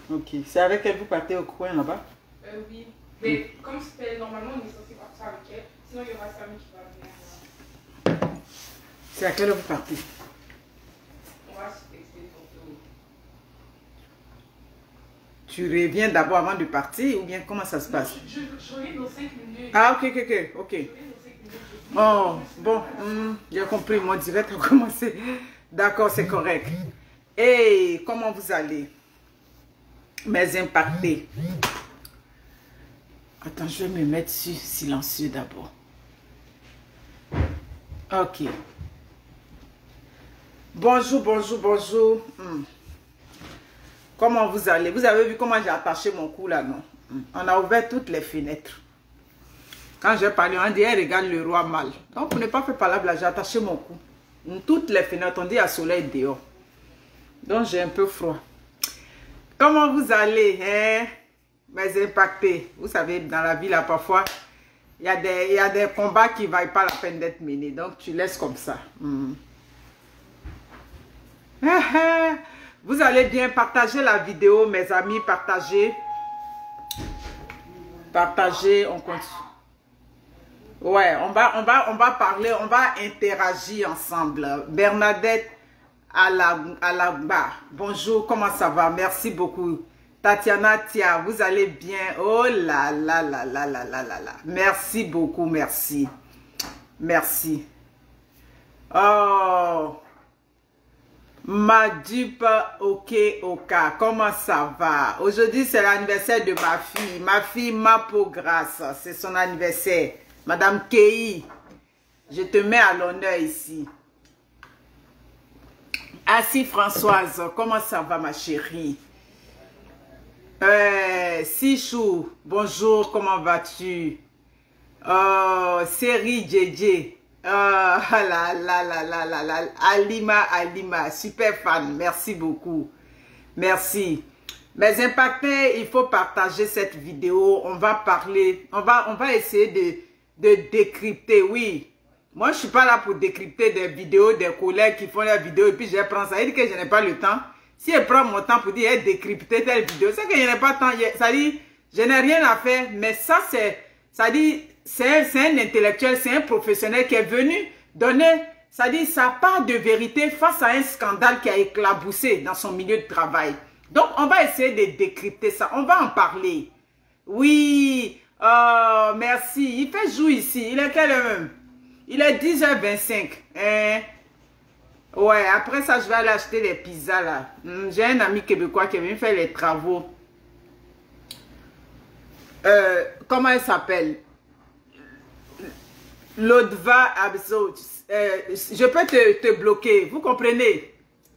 Ok. C'est avec elle que vous partez au coin là-bas? Oui. Mais comme c'était normalement, on est censé partir avec elle. Sinon, il y aura Samy qui va venir. C'est à quelle heure vous partez? On va se texter tantôt. Tu reviens d'abord avant de partir ou bien comment ça se passe? Je reviens dans 5 minutes. Ah, ok. Je reviens dans 5 minutes. Oh, bon, j'ai compris, mon direct a commencé. D'accord, c'est correct. Et comment vous allez? Mes impactés. Attends, je vais me mettre sur silencieux d'abord. Ok. Bonjour, bonjour, bonjour. Comment vous allez? Vous avez vu comment j'ai attaché mon cou là, non? On a ouvert toutes les fenêtres. Quand j'ai parlé, on dit, elle regarde le roi mal. Donc, pour ne pas faire parler, j'ai attaché mon cou. Toutes les fenêtres, on dit, il y a soleil dehors. Donc, j'ai un peu froid. Comment vous allez, hein? Mes impactés. Vous savez, dans la vie, là, parfois, il y a des combats qui ne valent pas la peine d'être menés. Donc, tu laisses comme ça. Vous allez bien partager la vidéo, mes amis. Partagez. Partagez, on continue. Ouais, on va parler, on va interagir ensemble. Bernadette Alagba, bonjour, comment ça va? Merci beaucoup. Tatiana Tia, vous allez bien? Oh là là là là là là là là. Merci beaucoup, merci. Merci. Oh. Madup Ok Oka, comment ça va? Aujourd'hui, c'est l'anniversaire de ma fille Mapo Grasse, c'est son anniversaire. Madame Kei, je te mets à l'honneur ici. Assis Françoise, comment ça va ma chérie? Sichou, bonjour, comment vas-tu? Série JJ. Alima, super fan, merci beaucoup. Merci. Mes impactés, il faut partager cette vidéo. On va parler, on va essayer de décrypter, oui. Moi, je suis pas là pour décrypter des vidéos des collègues qui font leurs vidéos et puis je prends ça. Il dit que je n'ai pas le temps. Si je prends mon temps pour dire décrypter telle vidéo, c'est que je n'ai pas le temps. Ça dit, je n'ai rien à faire. Mais ça, ça dit, c'est un intellectuel, c'est un professionnel qui est venu donner, ça dit, sa part de vérité face à un scandale qui a éclaboussé dans son milieu de travail. Donc, on va essayer de décrypter ça. On va en parler. Oui. Oh, merci. Il fait jour ici. Il est quelle heure même? Il est 10h25. Ouais, après ça, je vais aller acheter les pizzas là. J'ai un ami québécois qui est venu faire les travaux. Comment elle s'appelle? Lodva Abso. Je peux te bloquer. Vous comprenez?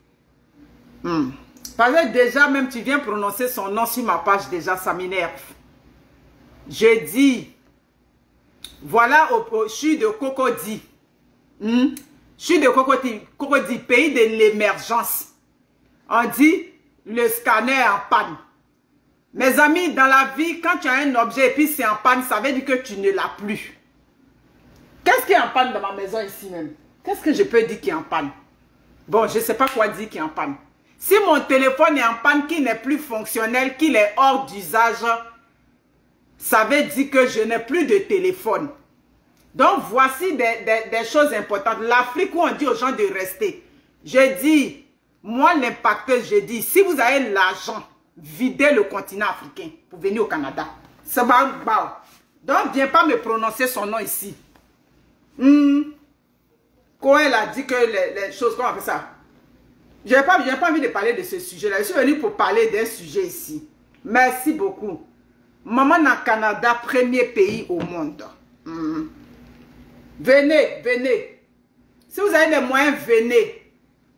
Parce que déjà, même tu viens prononcer son nom sur ma page, déjà, ça m'énerve. Je dis, voilà, je suis de Cocody. Je suis de Cocody, pays de l'émergence. On dit, le scanner est en panne. Mes amis, dans la vie, quand tu as un objet et puis c'est en panne, ça veut dire que tu ne l'as plus. Qu'est-ce qui est en panne dans ma maison ici même? Qu'est-ce que je peux dire qui est en panne? Bon, je ne sais pas quoi dire qui est en panne. Si mon téléphone est en panne, qui n'est plus fonctionnel, qu'il est hors d'usage, ça veut dire que je n'ai plus de téléphone. Donc, voici des choses importantes. L'Afrique où on dit aux gens de rester. Je dis, moi l'impacteur, je dis, si vous avez l'argent, videz le continent africain pour venir au Canada. C'est bon. Donc, viens pas me prononcer son nom ici. Quand elle a dit que les choses, comment on fait ça? Je n'ai pas envie de parler de ce sujet-là. Je suis venu pour parler d'un sujet ici. Merci beaucoup. Maman dans le Canada, premier pays au monde. Venez, venez. Si vous avez les moyens, venez.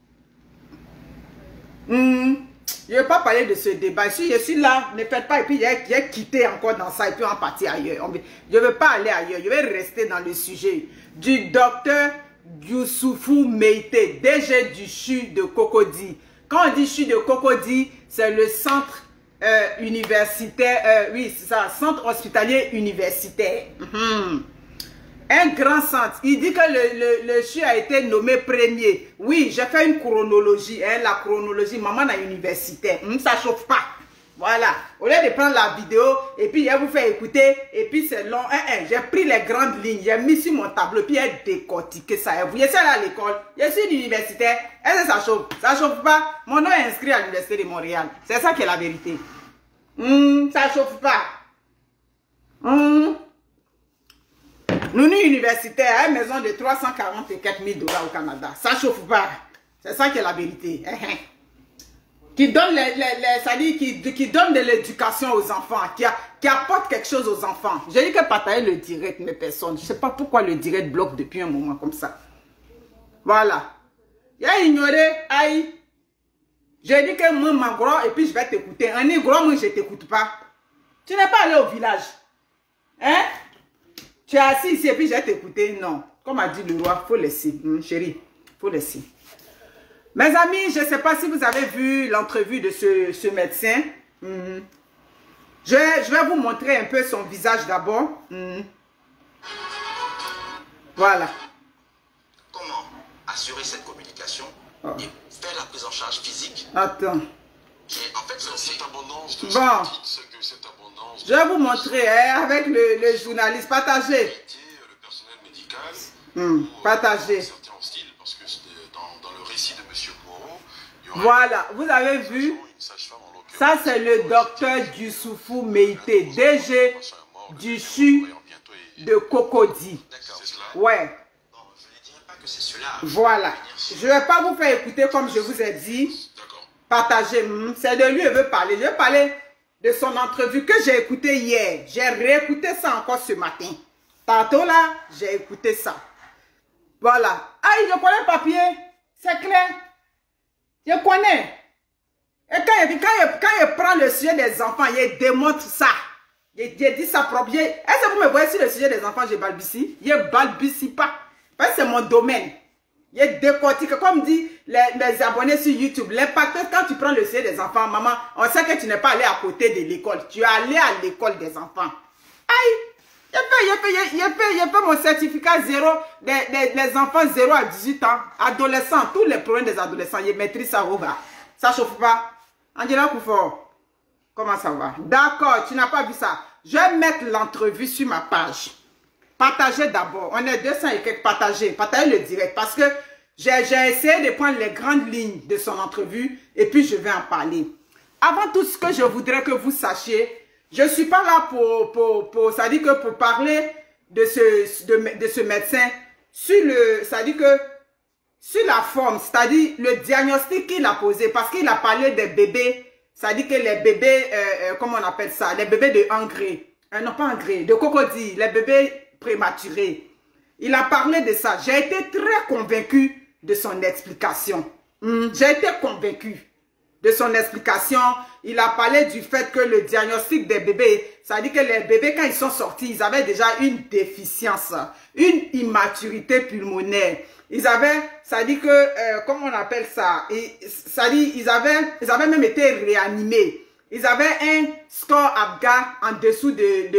Je ne vais pas parler de ce débat. Si je suis là, ne faites pas. Et puis, j'ai quitté encore dans ça et puis on partit ailleurs. Je ne veux pas aller ailleurs. Je vais rester dans le sujet du docteur Youssoufou Meïté, DG du CHU de Cocody. Quand on dit CHU de Cocody, c'est le centre universitaire, oui, c'est ça, centre hospitalier universitaire. Un grand centre. Il dit que le CHU a été nommé premier. Oui, j'ai fait une chronologie, la chronologie, maman à universitaire. Ça chauffe pas. Voilà. Au lieu de prendre la vidéo et puis je vous fais écouter et puis c'est long. J'ai pris les grandes lignes, j'ai mis sur mon tableau puis j'ai décortiqué ça. Vous êtes à l'école, je suis universitaire. Est-ce que ça chauffe? Ça chauffe pas? Mon nom est inscrit à l'université de Montréal. C'est ça qui est la vérité. Ça chauffe pas. Nous, universitaires, à une maison de 340 et quelques mille dollars au Canada. Ça chauffe pas. C'est ça qui est la vérité. Qui donne qui donne de l'éducation aux enfants, qui apporte quelque chose aux enfants. J'ai dit que partager le direct, mais personne. Je ne sais pas pourquoi le direct bloque depuis un moment comme ça. Voilà. Il a ignoré, aïe. J'ai dit que moi, ma gros, et puis je vais t'écouter. Un gros, moi, je ne t'écoute pas. Tu n'es pas allé au village. Hein? Tu es assis ici et puis je vais t'écouter. Non. Comme a dit le roi, il faut laisser. Chérie, il faut laisser. Mes amis, je ne sais pas si vous avez vu l'entrevue de ce médecin. Je vais vous montrer un peu son visage d'abord. Voilà. Comment assurer cette communication et faire la prise en charge physique? Attends. Et en fait, cette abondance de cette abondance. Je vais vous montrer avec le journaliste. Partagez. Le personnel médical. Partagez. Voilà, vous avez vu, ça c'est le docteur Youssoufou Meïté, DG du CHU de Cocody. Ouais. Voilà. Je ne vais pas vous faire écouter comme je vous ai dit. Partagez. C'est de lui que je veux parler. Je vais parler de son entrevue que j'ai écouté hier. J'ai réécouté ça encore ce matin. Tantôt là, j'ai écouté ça. Voilà. Aïe, je connais le papier. C'est clair. Je connais. Et quand il prend le sujet des enfants, il démontre ça. Il dit ça propre. Est-ce que vous me voyez sur le sujet des enfants, je balbutie? Il ne balbutie pas. Parce que c'est mon domaine. Il décortique. Comme dit les abonnés sur YouTube, l'impact quand tu prends le sujet des enfants, maman, on sait que tu n'es pas allé à côté de l'école. Tu es allé à l'école des enfants. Aïe! Il fait mon certificat 0, les enfants 0 à 18 ans, adolescents, tous les problèmes des adolescents, il maîtrise ça au bas. Ça chauffe pas. Angela Koufort, comment ça va? D'accord, tu n'as pas vu ça. Je vais mettre l'entrevue sur ma page. Partagez d'abord. On est 200 et quelques. Partagez le direct. Parce que j'ai essayé de prendre les grandes lignes de son entrevue et puis je vais en parler. Avant tout, ce que je voudrais que vous sachiez, je ne suis pas là ça dit que pour parler de ce médecin sur la forme, c'est-à-dire le diagnostic qu'il a posé, parce qu'il a parlé des bébés, c'est-à-dire que les bébés, comment on appelle ça, les bébés de engrais, non pas engrais, de Cocody, les bébés prématurés. Il a parlé de ça. J'ai été très convaincue de son explication. J'ai été convaincue de son explication. Il a parlé du fait que le diagnostic des bébés, ça dit que les bébés, quand ils sont sortis, ils avaient déjà une déficience, une immaturité pulmonaire. Ils avaient, ça dit que, comment on appelle ça, ça dit, ils avaient même été réanimés. Ils avaient un score ABGA en dessous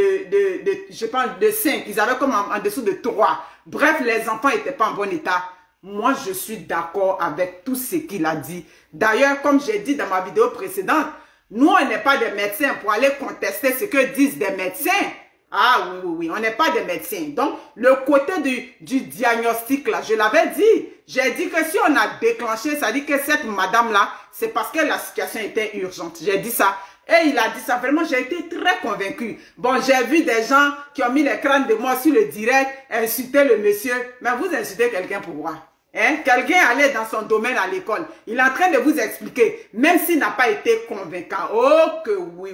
je pense, de 5. Ils avaient comme en dessous de 3. Bref, les enfants n'étaient pas en bon état. Moi, je suis d'accord avec tout ce qu'il a dit. D'ailleurs, comme j'ai dit dans ma vidéo précédente, nous, on n'est pas des médecins pour aller contester ce que disent des médecins. Ah oui, on n'est pas des médecins. Donc, le côté du diagnostic, là, je l'avais dit. J'ai dit que si on a déclenché, ça dit que cette madame-là, c'est parce que la situation était urgente. J'ai dit ça. Et il a dit ça. Vraiment, j'ai été très convaincue. Bon, j'ai vu des gens qui ont mis les crânes de moi sur le direct, insulter le monsieur. Mais vous insultez quelqu'un pour quoi? Hein? Quelqu'un allait dans son domaine à l'école. Il est en train de vous expliquer, même s'il n'a pas été convaincant. Oh que oui.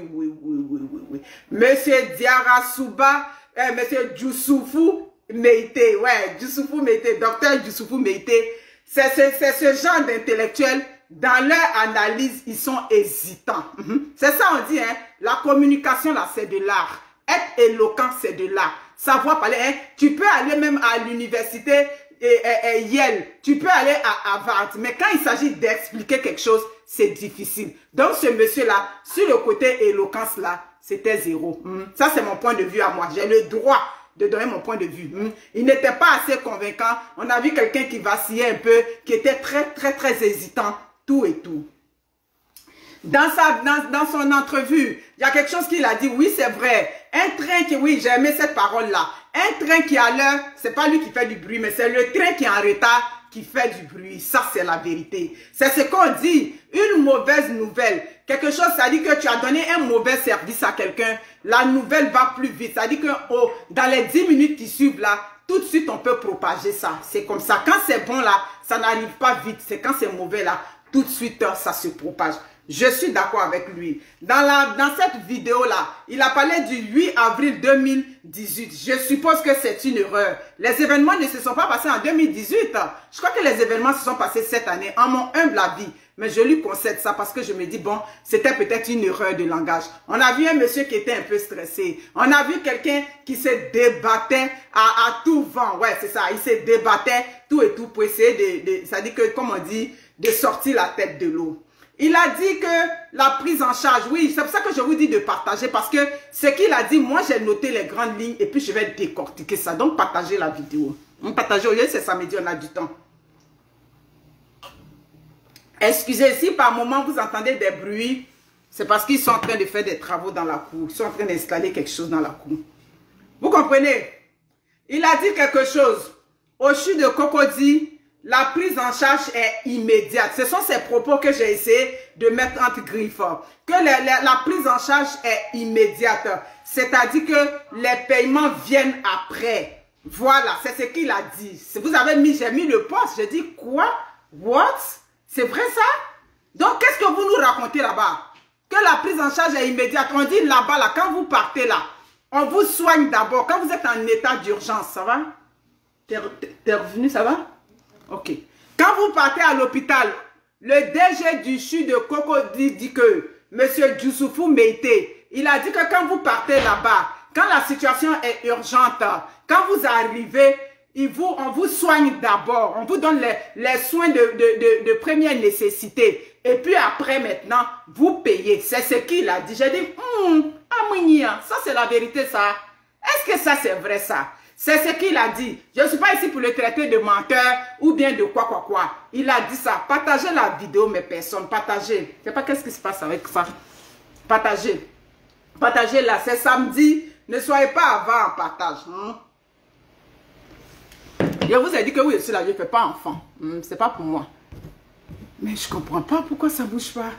Monsieur Diarra Souba, monsieur Youssoufou Meïté, ouais, Youssoufou Meïté, docteur Youssoufou Meïté, c'est ce genre d'intellectuels, dans leur analyse, ils sont hésitants. C'est ça on dit, hein, la communication là, c'est de l'art. Être éloquent, c'est de l'art. Savoir parler, hein, tu peux aller même à l'université Yale, tu peux aller à Harvard, mais quand il s'agit d'expliquer quelque chose, c'est difficile. Donc ce monsieur-là, sur le côté éloquence là, c'était 0. Ça c'est mon point de vue à moi. J'ai le droit de donner mon point de vue. Il n'était pas assez convaincant. On a vu quelqu'un qui vacillait un peu, qui était très hésitant, tout et tout. Dans son entrevue, il y a quelque chose qu'il a dit, oui c'est vrai, un train qui, oui j'ai aimé cette parole-là, un train qui est à l'heure, c'est pas lui qui fait du bruit, mais c'est le train qui est en retard qui fait du bruit, ça c'est la vérité. C'est ce qu'on dit, une mauvaise nouvelle, quelque chose, ça dit que tu as donné un mauvais service à quelqu'un, la nouvelle va plus vite, ça dit que dans les 10 minutes qui suivent là, tout de suite on peut propager ça, c'est comme ça. Quand c'est bon là, ça n'arrive pas vite, c'est quand c'est mauvais là, tout de suite ça se propage. Je suis d'accord avec lui. Dans cette vidéo-là, il a parlé du 8 avril 2018. Je suppose que c'est une erreur. Les événements ne se sont pas passés en 2018. Je crois que les événements se sont passés cette année, en mon humble avis. Mais je lui concède ça parce que je me dis, bon, c'était peut-être une erreur de langage. On a vu un monsieur qui était un peu stressé. On a vu quelqu'un qui se débattait à tout vent. Ouais, c'est ça. Il se débattait tout et tout pour essayer ça dit que, comme on dit, de sortir la tête de l'eau. Il a dit que la prise en charge, oui, c'est pour ça que je vous dis de partager, parce que ce qu'il a dit, moi j'ai noté les grandes lignes et puis je vais décortiquer ça. Donc partagez la vidéo. Partagez, au lieu c'est samedi, on a du temps. Excusez, si par moment vous entendez des bruits, c'est parce qu'ils sont en train de faire des travaux dans la cour. Ils sont en train d'installer quelque chose dans la cour. Vous comprenez? Il a dit quelque chose. Au CHU de Cocody, la prise en charge est immédiate. Ce sont ces propos que j'ai essayé de mettre entre griffes. Que la prise en charge est immédiate. C'est-à-dire que les paiements viennent après. Voilà, c'est ce qu'il a dit. Vous avez mis, j'ai mis le poste. J'ai dit quoi? What? C'est vrai ça? Donc, qu'est-ce que vous nous racontez là-bas? Que la prise en charge est immédiate. On dit là-bas, là, quand vous partez là, on vous soigne d'abord. Quand vous êtes en état d'urgence, ça va? T'es revenu, ça va? Ok. Quand vous partez à l'hôpital, le DG du CHU de Cocody dit que M. Djoussoufou Meïté, il a dit que quand vous partez là-bas, quand la situation est urgente, quand vous arrivez, on vous soigne d'abord. On vous donne les soins de première nécessité. Et puis après, maintenant, vous payez. C'est ce qu'il a dit. J'ai dit, ça c'est la vérité ça. Est-ce que ça c'est vrai ça? C'est ce qu'il a dit. Je ne suis pas ici pour le traiter de menteur ou bien de quoi. Il a dit ça. Partagez la vidéo, mes personnes. Partagez. Je ne sais pas qu'est-ce qui se passe avec ça. Partagez. Partagez là. C'est samedi. Ne soyez pas avant en partage. Je vous ai dit que oui, je suis là. Je ne fais pas enfant. C'est pas pour moi. Mais je ne comprends pas pourquoi ça ne bouge pas.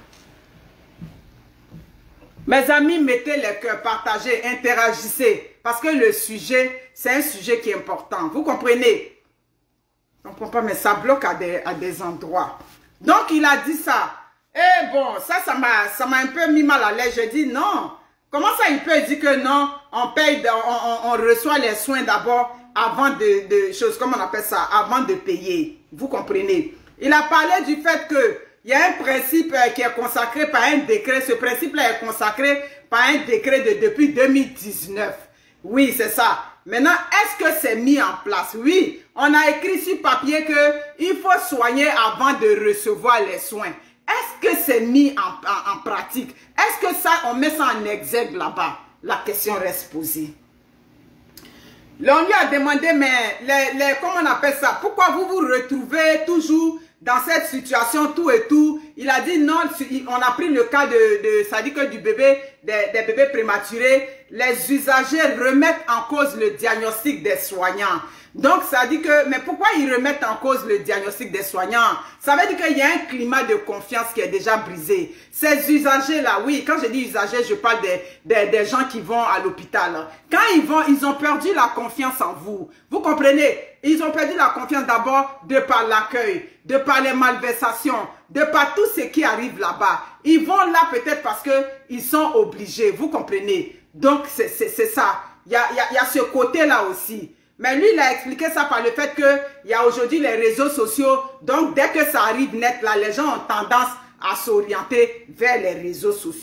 Mes amis, mettez les cœurs, partagez, interagissez. Parce que le sujet, c'est un sujet qui est important. Vous comprenez? Je ne comprends pas, mais ça bloque à des endroits. Donc, il a dit ça. Et bon, ça m'a un peu mis mal à l'aise. Je dis non. Comment ça, il peut dire que non, on paye, on reçoit les soins d'abord avant de choses, comment on appelle ça, avant de payer. Vous comprenez? Il a parlé du fait que il y a un principe qui est consacré par un décret. Ce principe-là est consacré par un décret depuis 2019. Oui, c'est ça. Maintenant, est-ce que c'est mis en place? Oui, on a écrit sur papier qu'il faut soigner avant de recevoir les soins. Est-ce que c'est mis en pratique? Est-ce que ça, on met ça en exergue là-bas? La question reste posée. On lui a demandé, mais comment on appelle ça? Pourquoi vous vous retrouvez toujours dans cette situation, tout et tout? Il a dit non, on a pris le cas ça dit que du bébé, des bébés prématurés, les usagers remettent en cause le diagnostic des soignants. Donc ça dit que, mais pourquoi ils remettent en cause le diagnostic des soignants? Ça veut dire qu'il y a un climat de confiance qui est déjà brisé. Ces usagers-là, oui, quand je dis usagers, je parle des gens qui vont à l'hôpital. Quand ils vont, ils ont perdu la confiance en vous. Vous comprenez? Ils ont perdu la confiance d'abord de par l'accueil, de par les malversations, de par tout ce qui arrive là-bas. Ils vont là peut-être parce qu'ils sont obligés. Vous comprenez? Donc c'est ça. Il y a ce côté-là aussi. Mais lui, il a expliqué ça par le fait qu'il y a aujourd'hui les réseaux sociaux. Donc, dès que ça arrive net, là, les gens ont tendance à s'orienter vers les réseaux sociaux.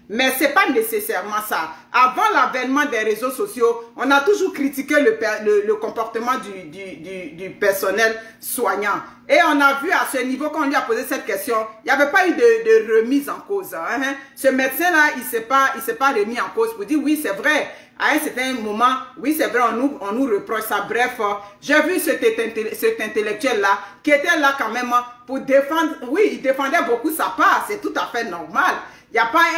Mais ce n'est pas nécessairement ça. Avant l'avènement des réseaux sociaux, on a toujours critiqué le comportement du personnel soignant. Et on a vu à ce niveau, quand on lui a posé cette question, il n'y avait pas eu de remise en cause. Hein. Ce médecin-là, il ne s'est pas remis en cause pour dire oui, c'est vrai. À un certain moment, oui, c'est vrai, on nous reproche ça. Bref, j'ai vu cet intellectuel-là qui était là quand même pour défendre. Oui, il défendait beaucoup sa part. C'est tout à fait normal. Il n'y a pas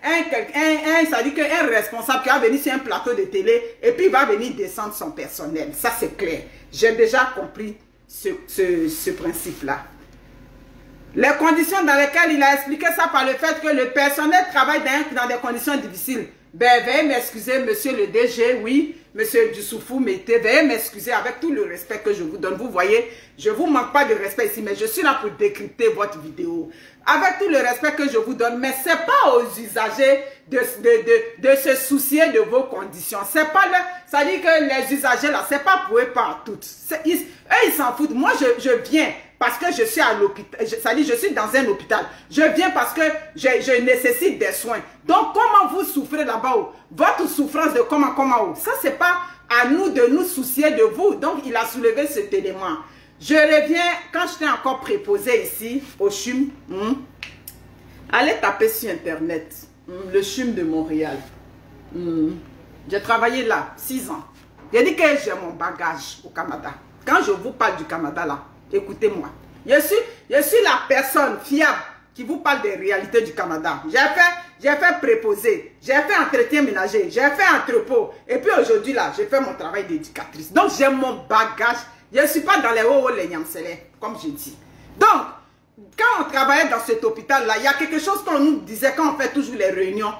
ça dit qu'un responsable qui va venir sur un plateau de télé et puis il va venir descendre son personnel. Ça, c'est clair. J'ai déjà compris ce principe-là. Les conditions dans lesquelles il a expliqué ça par le fait que le personnel travaille dans des conditions difficiles. Ben, veuillez m'excuser, monsieur le DG, oui, monsieur Dussoufou Mété, veuillez m'excuser avec tout le respect que je vous donne. Vous voyez, je ne vous manque pas de respect ici, mais je suis là pour décrypter votre vidéo. Avec tout le respect que je vous donne, mais ce n'est pas aux usagers de se soucier de vos conditions. C'est pas ça dit que les usagers là, c'est pas pour eux partout. Eux, ils s'en foutent. Moi, je viens parce que je suis à l'hôpital. Ça dit, je suis dans un hôpital. Je viens parce que je nécessite des soins. Donc, comment vous souffrez là-bas? Votre souffrance de comment? Ça, c'est pas à nous de nous soucier de vous. Donc, il a soulevé cet élément. Je reviens, quand j'étais encore préposé ici, au CHUM, allez taper sur Internet, le CHUM de Montréal. J'ai travaillé là, 6 ans. J'ai dit que j'ai mon bagage au Canada. Quand je vous parle du Canada là, écoutez-moi. Je suis la personne fiable qui vous parle des réalités du Canada. J'ai fait préposer, j'ai fait entretien ménager, j'ai fait entrepôt. Et puis aujourd'hui là, j'ai fait mon travail d'éducatrice. Donc j'ai mon bagage. Je ne suis pas dans les hauts les nyamselés, comme je dis. Donc, quand on travaillait dans cet hôpital-là, il y a quelque chose qu'on nous disait quand on fait toujours les réunions.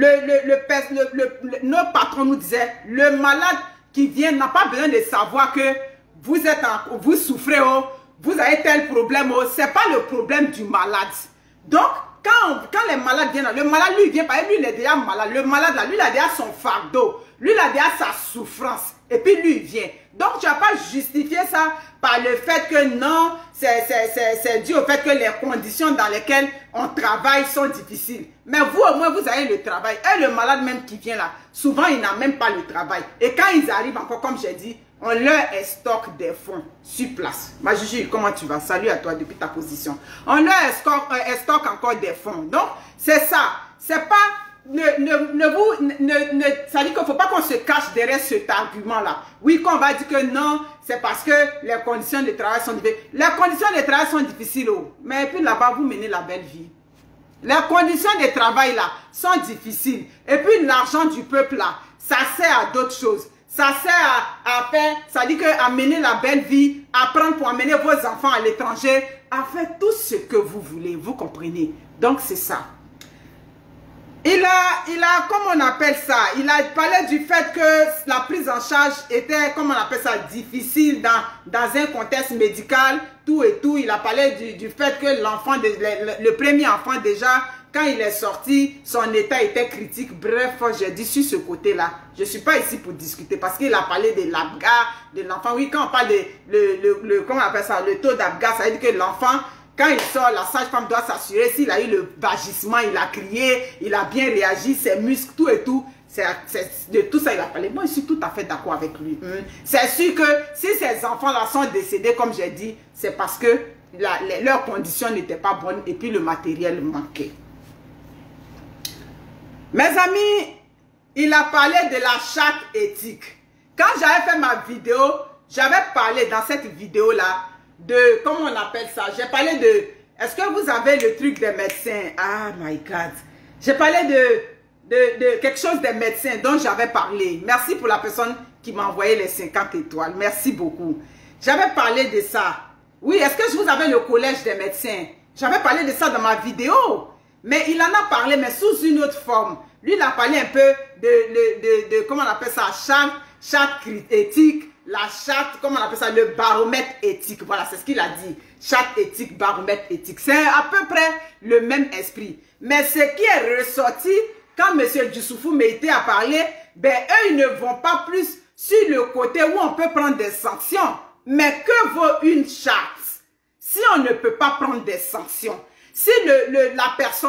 Nos patrons nous disaient, le malade qui vient n'a pas besoin de savoir que vous souffrez, vous avez tel problème, ce n'est pas le problème du malade. Donc, quand les malades viennent, le malade lui vient, lui il est déjà malade. Le malade là, lui il a déjà son fardeau, lui il a déjà sa souffrance. Et puis lui il vient. Donc tu n'as pas justifié ça par le fait que non, c'est dû au fait que les conditions dans lesquelles on travaille sont difficiles. Mais vous au moins vous avez le travail. Et le malade même qui vient là, souvent il n'a même pas le travail. Et quand ils arrivent encore, comme j'ai dit, on leur stocke des fonds sur place. Ma Juju, comment tu vas? Salut à toi depuis ta position. On leur stocke encore des fonds. Donc c'est ça. C'est pas... ça dit qu'il ne faut pas qu'on se cache derrière cet argument-là. Oui, qu'on va dire que non, c'est parce que les conditions de travail sont difficiles. Les conditions de travail sont difficiles, mais puis là-bas, vous menez la belle vie. Les conditions de travail là sont difficiles. Et puis l'argent du peuple là, ça sert à d'autres choses. Ça sert à faire, ça dit qu'à mener la belle vie, à prendre pour amener vos enfants à l'étranger, à faire tout ce que vous voulez, vous comprenez? Donc c'est ça. Il a, comment on appelle ça, il a parlé du fait que la prise en charge était, comment on appelle ça, difficile dans un contexte médical, tout et tout. Il a parlé du fait que l'enfant, le premier enfant déjà, quand il est sorti, son état était critique. Bref, j'ai dit sur ce côté-là, je ne suis pas ici pour discuter parce qu'il a parlé de l'ABGA, de l'enfant. Oui, quand on parle de, comment on appelle ça, le taux d'ABGA, ça veut dire que l'enfant, quand il sort, la sage-femme doit s'assurer s'il a eu le vagissement, il a crié, il a bien réagi, ses muscles, tout et tout. De tout ça, il a parlé. Moi, je suis tout à fait d'accord avec lui. C'est sûr que si ces enfants-là sont décédés, comme j'ai dit, c'est parce que leurs conditions n'étaient pas bonnes et puis le matériel manquait. Mes amis, il a parlé de la charte éthique. Quand j'avais fait ma vidéo, j'avais parlé dans cette vidéo-là de, comment on appelle ça? J'ai parlé de, est-ce que vous avez le truc des médecins? Ah my God. J'ai parlé de quelque chose des médecins dont j'avais parlé. Merci pour la personne qui m'a envoyé les 50 étoiles. Merci beaucoup. J'avais parlé de ça. Oui, est-ce que vous avez le collège des médecins? J'avais parlé de ça dans ma vidéo. Mais il en a parlé, mais sous une autre forme. Lui, il a parlé un peu de comment on appelle ça? Charte éthique. La charte, comment on appelle ça, le baromètre éthique. Voilà, c'est ce qu'il a dit. Charte éthique, baromètre éthique. C'est à peu près le même esprit. Mais ce qui est ressorti, quand M. Dussoufou Mété a parlé, ben eux, ils ne vont pas plus sur le côté où on peut prendre des sanctions. Mais que vaut une charte si on ne peut pas prendre des sanctions? Si la personne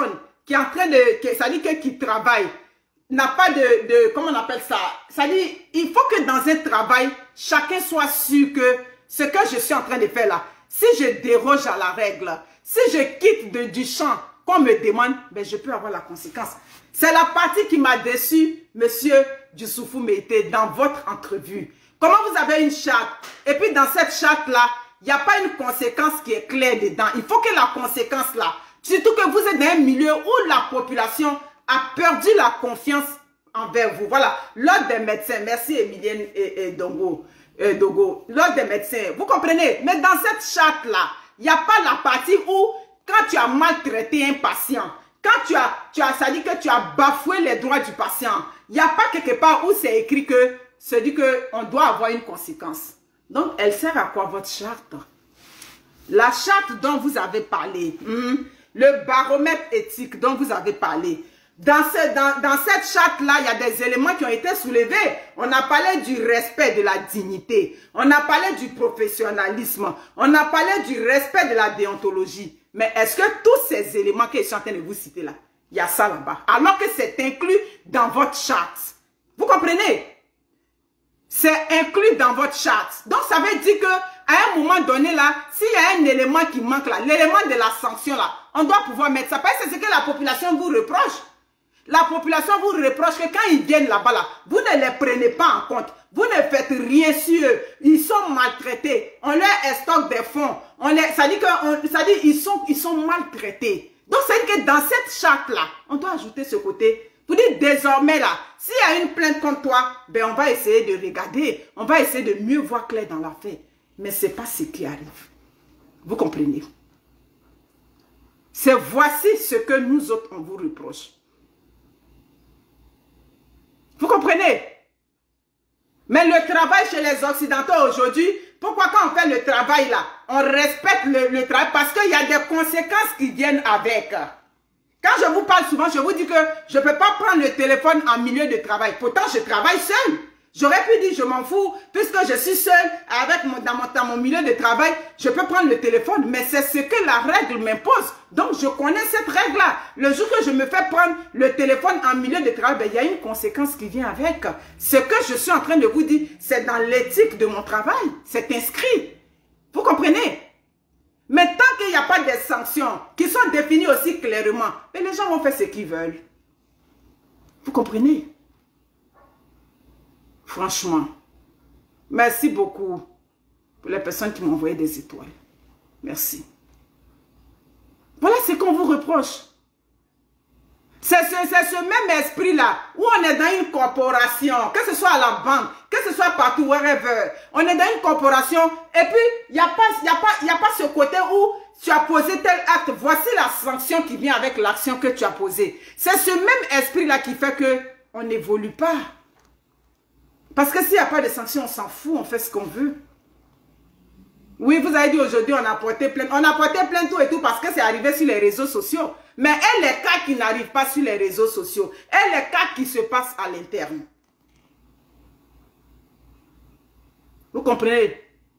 qui est en train de, ça dit qui travaille, n'a pas comment on appelle ça? Ça dit, il faut que dans un travail, chacun soit sûr que ce que je suis en train de faire là, si je déroge à la règle, si je quitte du champ qu'on me demande, ben je peux avoir la conséquence. C'est la partie qui m'a déçu, monsieur Youssoufou Meïté, dans votre entrevue. Comment vous avez une charte, et puis dans cette charte-là, il n'y a pas une conséquence qui est claire dedans. Il faut que la conséquence là, surtout que vous êtes dans un milieu où la population a perdu la confiance envers vous. Voilà, l'ordre des médecins, merci Emilienne et Dogo, l'ordre des médecins, vous comprenez? Mais dans cette charte-là, il n'y a pas la partie où, quand tu as maltraité un patient, quand ça dit que tu as bafoué les droits du patient, il n'y a pas quelque part où c'est écrit que, c'est dit qu'on doit avoir une conséquence. Donc, elle sert à quoi votre charte? La charte dont vous avez parlé, le baromètre éthique dont vous avez parlé, dans cette charte-là, il y a des éléments qui ont été soulevés. On a parlé du respect de la dignité, on a parlé du professionnalisme, on a parlé du respect de la déontologie. Mais est-ce que tous ces éléments que je suis en train de vous citer là, il y a ça là-bas, alors que c'est inclus dans votre charte? Vous comprenez? C'est inclus dans votre charte. Donc, ça veut dire que à un moment donné là, s'il y a un élément qui manque là, l'élément de la sanction là, on doit pouvoir mettre ça. Parce que c'est ce que la population vous reproche. La population vous reproche que quand ils viennent là-bas là, vous ne les prenez pas en compte. Vous ne faites rien sur eux. Ils sont maltraités. On leur stocke des fonds. Ça dit ils sont maltraités. Donc, ça veut dire que dans cette charte là, on doit ajouter ce côté. Vous dites désormais là, s'il y a une plainte contre toi, ben on va essayer de regarder, on va essayer de mieux voir clair dans l'affaire. Mais ce n'est pas ce qui arrive. Vous comprenez? C'est voici ce que nous autres on vous reproche. Vous comprenez? Mais le travail chez les Occidentaux aujourd'hui, pourquoi quand on fait le travail là, on respecte le travail parce qu'il y a des conséquences qui viennent avec. Quand je vous parle souvent, je vous dis que je ne peux pas prendre le téléphone en milieu de travail. Pourtant, je travaille seul. J'aurais pu dire, je m'en fous, puisque je suis seul dans mon milieu de travail, je peux prendre le téléphone. Mais c'est ce que la règle m'impose. Donc, je connais cette règle-là. Le jour que je me fais prendre le téléphone en milieu de travail, ben, il y a une conséquence qui vient avec. Ce que je suis en train de vous dire, c'est dans l'éthique de mon travail. C'est inscrit. Vous comprenez? Mais tant qu'il n'y a pas de sanctions qui sont définies aussi clairement, mais les gens vont faire ce qu'ils veulent. Vous comprenez? Franchement, merci beaucoup pour les personnes qui m'ont envoyé des étoiles. Merci. Voilà ce qu'on vous reproche. C'est ce même esprit-là où on est dans une corporation, que ce soit à la banque, que ce soit partout, wherever. On est dans une corporation et puis il n'y a pas ce côté où tu as posé tel acte. Voici la sanction qui vient avec l'action que tu as posée. C'est ce même esprit-là qui fait qu'on n'évolue pas. Parce que s'il n'y a pas de sanction, on s'en fout, on fait ce qu'on veut. Oui, vous avez dit aujourd'hui, on a porté plainte. On a porté plainte tout et tout parce que c'est arrivé sur les réseaux sociaux. Mais et les cas qui n'arrivent pas sur les réseaux sociaux, et les cas qui se passent à l'interne. Vous comprenez?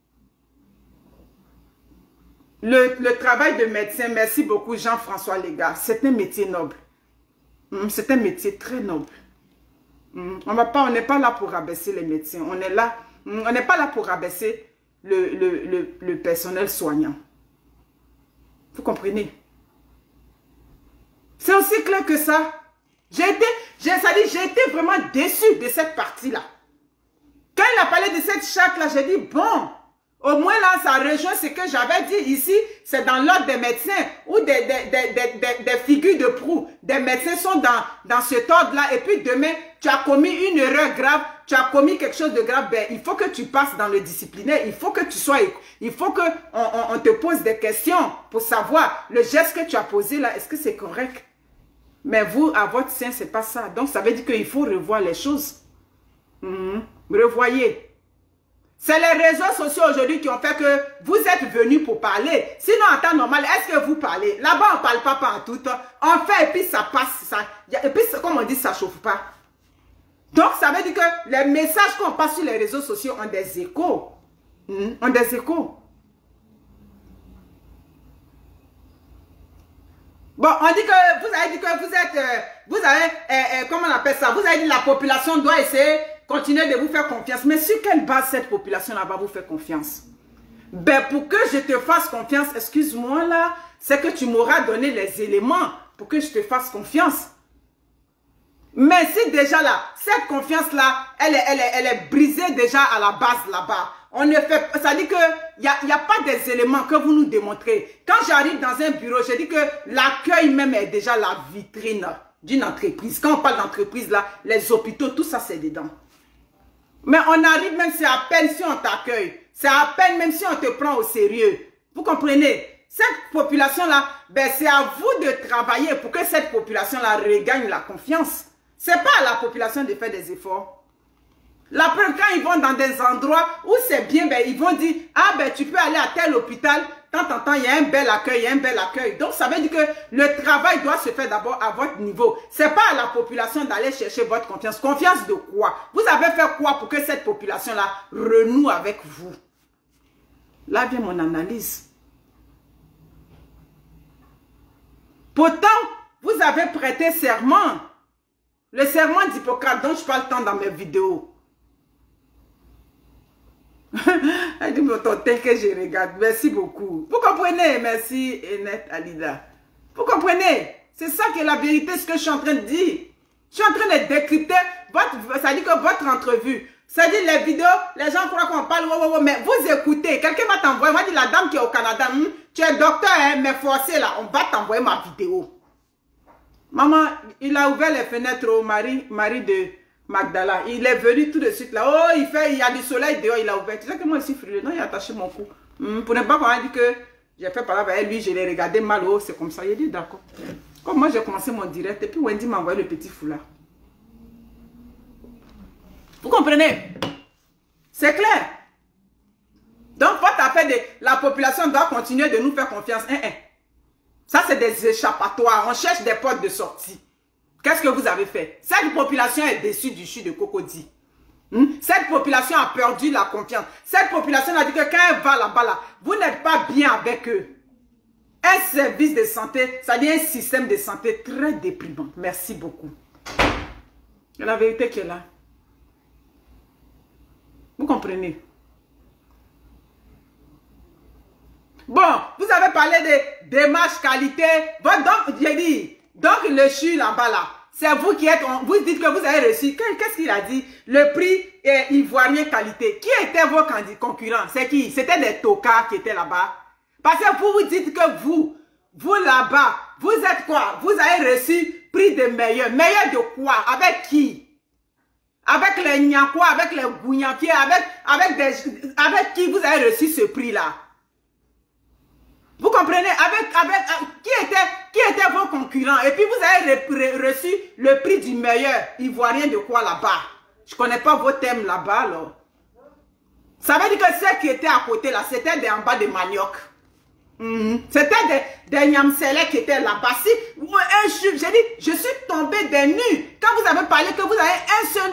Le travail de médecin, merci beaucoup Jean-François Légat, c'est un métier noble. C'est un métier très noble. On n'est pas là pour rabaisser les médecins. On n'est pas là pour rabaisser le personnel soignant. Vous comprenez? C'est aussi clair que ça. J'ai été vraiment déçu de cette partie-là. Quand il a parlé de cette charte-là, j'ai dit, bon, au moins là, ça rejoint ce que j'avais dit ici. C'est dans l'ordre des médecins ou des figures de proue. Des médecins sont dans cet ordre-là. Et puis demain, tu as commis une erreur grave, tu as commis quelque chose de grave. Ben, il faut que tu passes dans le disciplinaire. Il faut que tu sois... Il faut qu'on te pose des questions pour savoir le geste que tu as posé là, est-ce que c'est correct? Mais vous, à votre sein, c'est pas ça. Donc, ça veut dire qu'il faut revoir les choses. Revoyez. C'est les réseaux sociaux aujourd'hui qui ont fait que vous êtes venus pour parler. Sinon, en temps normal, est-ce que vous parlez? Là-bas, on ne parle pas partout. On fait et puis ça passe. Et puis, comme on dit, ça ne chauffe pas. Donc, ça veut dire que les messages qu'on passe sur les réseaux sociaux ont des échos. Ont des échos. Bon, Bon, on dit que vous avez dit que vous êtes, vous avez, comment on appelle ça? Vous avez dit que la population doit essayer, continuer de vous faire confiance. Mais sur quelle base cette population-là va vous faire confiance? Ben, pour que je te fasse confiance, excuse-moi là, c'est que tu m'auras donné les éléments pour que je te fasse confiance. Mais si déjà là, cette confiance-là, elle est brisée déjà à la base là-bas. On ne fait, ça dit que il y a pas des éléments que vous nous démontrez. Quand j'arrive dans un bureau, je dis que l'accueil même est déjà la vitrine d'une entreprise. Quand on parle d'entreprise là, les hôpitaux, tout ça c'est dedans. Mais on arrive même, c'est à peine si on t'accueille. C'est à peine même si on te prend au sérieux. Vous comprenez? Cette population-là, ben, c'est à vous de travailler pour que cette population-là regagne la confiance. C'est pas à la population de faire des efforts. La preuve, quand ils vont dans des endroits où c'est bien, ben, ils vont dire, ah ben tu peux aller à tel hôpital, tant en temps, il y a un bel accueil, il y a un bel accueil. Donc ça veut dire que le travail doit se faire d'abord à votre niveau. C'est pas à la population d'aller chercher votre confiance. Confiance de quoi? Vous avez fait quoi pour que cette population-là renoue avec vous? Là vient mon analyse. Pourtant, vous avez prêté serment. Le serment d'Hippocrate dont je parle tant dans mes vidéos. Elle dit, mais tel que je regarde. Merci beaucoup. Vous comprenez? Merci, Enette Alida. Vous comprenez? C'est ça qui est la vérité, ce que je suis en train de dire. Je suis en train de décrypter votre, ça dit que votre entrevue. Ça dit les vidéos, les gens croient qu'on parle, mais vous écoutez. Quelqu'un va t'envoyer, moi, dit la dame qui est au Canada, tu es docteur, hein, mais forcé là, on va t'envoyer ma vidéo. Maman, il a ouvert les fenêtres au mari de Magdala. Il est venu tout de suite là. Oh, il y a du soleil dehors, il a ouvert. Tu sais que moi, je suis frileux. Non, il a attaché mon cou. Pour ne pas qu'on a dit que j'ai fait parler avec lui, je l'ai regardé mal. Oh, c'est comme ça. Il a dit d'accord. Comme moi, j'ai commencé mon direct. Et puis Wendy m'a envoyé le petit foulard. Vous comprenez? C'est clair. Donc, votre affaire de la population doit continuer de nous faire confiance. Ça, c'est des échappatoires. On cherche des portes de sortie. Qu'est-ce que vous avez fait? Cette population est déçue du CHU de Cocody. Cette population a perdu la confiance. Cette population a dit que quand elle va là-bas, là, vous n'êtes pas bien avec eux. Un service de santé, ça dit un système de santé très déprimant. Merci beaucoup. C'est la vérité qui est là. Vous comprenez? Bon, vous avez parlé de démarche qualité. Donc, j'ai dit, donc le CHU là-bas, là, c'est vous qui êtes, vous dites que vous avez reçu, qu'est-ce qu'il a dit? Le prix ivoirien qualité. Qui étaient vos concurrents? C'est qui? C'était des tocards qui étaient là-bas. Parce que vous dites que vous là-bas, vous êtes quoi? Vous avez reçu prix de meilleur. Meilleur de quoi? Avec qui? Avec les Nyakwa, avec les Gounyakiers, avec qui vous avez reçu ce prix-là? Vous comprenez? Qui étaient vos concurrents? Et puis vous avez reçu le prix du meilleur ivoirien de quoi là-bas? Je ne connais pas vos thèmes là-bas, alors. Ça veut dire que ceux qui étaient à côté là, c'était des en bas de manioc. C'était des Nyamselais qui étaient là-bas. Si, j'ai dit, je suis tombée des nues. Quand vous avez parlé que vous avez un seul,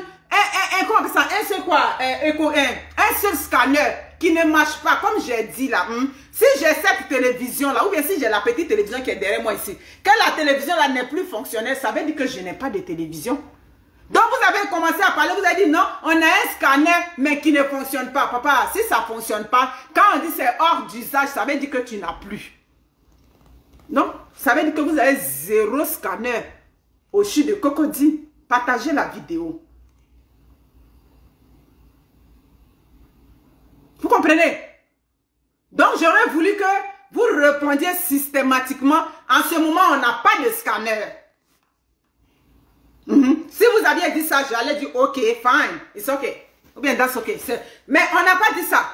un seul scanner qui ne marche pas, comme j'ai dit là. Si j'ai cette télévision là, ou bien si j'ai la petite télévision qui est derrière moi ici, que la télévision là n'est plus fonctionnelle, ça veut dire que je n'ai pas de télévision. Donc vous avez commencé à parler, vous avez dit non, on a un scanner mais qui ne fonctionne pas. Papa, si ça ne fonctionne pas, quand on dit c'est hors d'usage, ça veut dire que tu n'as plus. Non, ça veut dire que vous avez 0 scanner au CHU de Cocody. Partagez la vidéo. Vous comprenez? Donc, j'aurais voulu que vous répondiez systématiquement. En ce moment, on n'a pas de scanner. Si vous aviez dit ça, j'allais dire, ok, fine, it's ok. Ou bien, that's ok. Mais on n'a pas dit ça.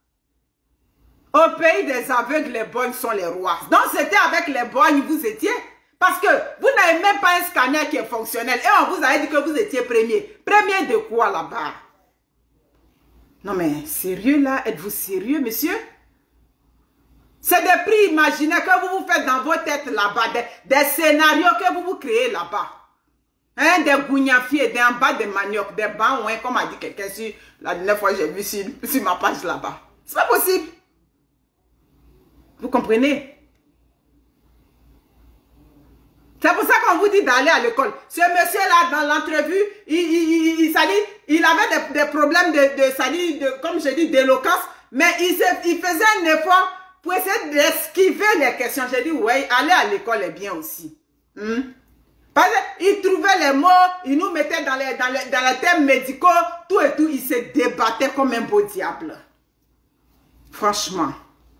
Au pays des aveugles, les borgnes sont les rois. Donc, c'était avec les borgnes vous étiez. Parce que vous n'avez même pas un scanner qui est fonctionnel. Et on vous a dit que vous étiez premier. Premier de quoi là-bas? Non mais, sérieux là? Êtes-vous sérieux, monsieur? C'est des prix imaginaires que vous vous faites dans vos têtes là-bas. Des scénarios que vous vous créez là-bas. Hein, des gougnafiers, des en bas de manioc, des banouins, comme a dit quelqu'un sur la dernière fois que j'ai vu sur ma page là-bas. C'est pas possible. Vous comprenez? C'est pour ça qu'on vous dit d'aller à l'école. Ce monsieur-là, dans l'entrevue, il avait des problèmes comme je dis, d'éloquence, mais il faisait un effort pour essayer d'esquiver les questions. J'ai dit, ouais, aller à l'école est bien aussi. Parce qu'il trouvait les mots, il nous mettait dans les thèmes médicaux, tout et tout, il se débattait comme un beau diable. Franchement.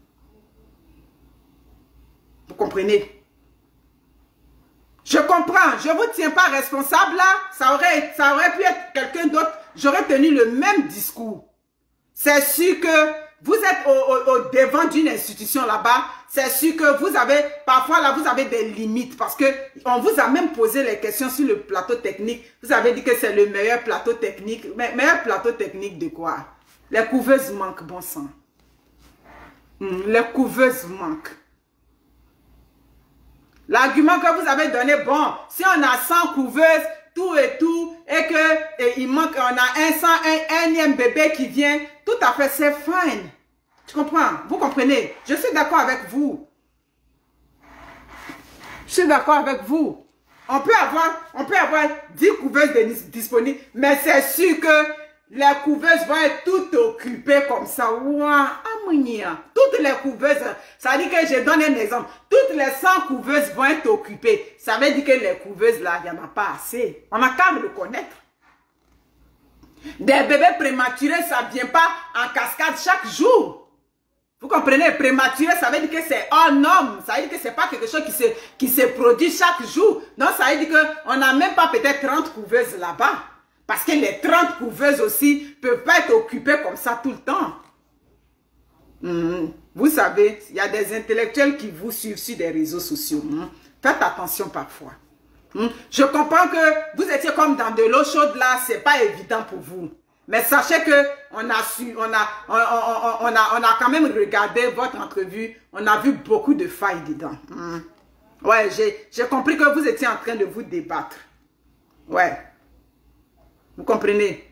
Vous comprenez? Je comprends, je ne vous tiens pas responsable là, ça aurait pu être quelqu'un d'autre, j'aurais tenu le même discours. C'est sûr que vous êtes au devant d'une institution là-bas, c'est sûr que vous avez, parfois là, vous avez des limites parce que on vous a même posé les questions sur le plateau technique. Vous avez dit que c'est le meilleur plateau technique. Mais meilleur plateau technique de quoi? Les couveuses manquent, bon sang. Les couveuses manquent. L'argument que vous avez donné, bon, si on a 100 couveuses, tout et tout, et que il manque, on a un énième bébé qui vient, tout à fait, c'est fine. Tu comprends? Vous comprenez? Je suis d'accord avec vous. Je suis d'accord avec vous. On peut avoir 10 couveuses disponibles, mais c'est sûr que les couveuses vont être toutes occupées comme ça. Toutes les couveuses, ça veut dire que je donne un exemple. Toutes les 100 couveuses vont être occupées. Ça veut dire que les couveuses là, il n'y en a pas assez. On a qu'à le connaître. Des bébés prématurés, ça ne vient pas en cascade chaque jour. Vous comprenez? Prématuré, ça veut dire que c'est un homme. Ça veut dire que ce n'est pas quelque chose qui se produit chaque jour. Non, ça veut dire qu'on n'a même pas peut-être 30 couveuses là-bas. Parce que les 30 couveuses aussi ne peuvent pas être occupées comme ça tout le temps. Vous savez, il y a des intellectuels qui vous suivent sur des réseaux sociaux. Faites attention parfois. Je comprends que vous étiez comme dans de l'eau chaude là, ce n'est pas évident pour vous. Mais sachez que on a quand même regardé votre entrevue, on a vu beaucoup de failles dedans. Ouais, j'ai compris que vous étiez en train de vous débattre. Ouais. Vous comprenez?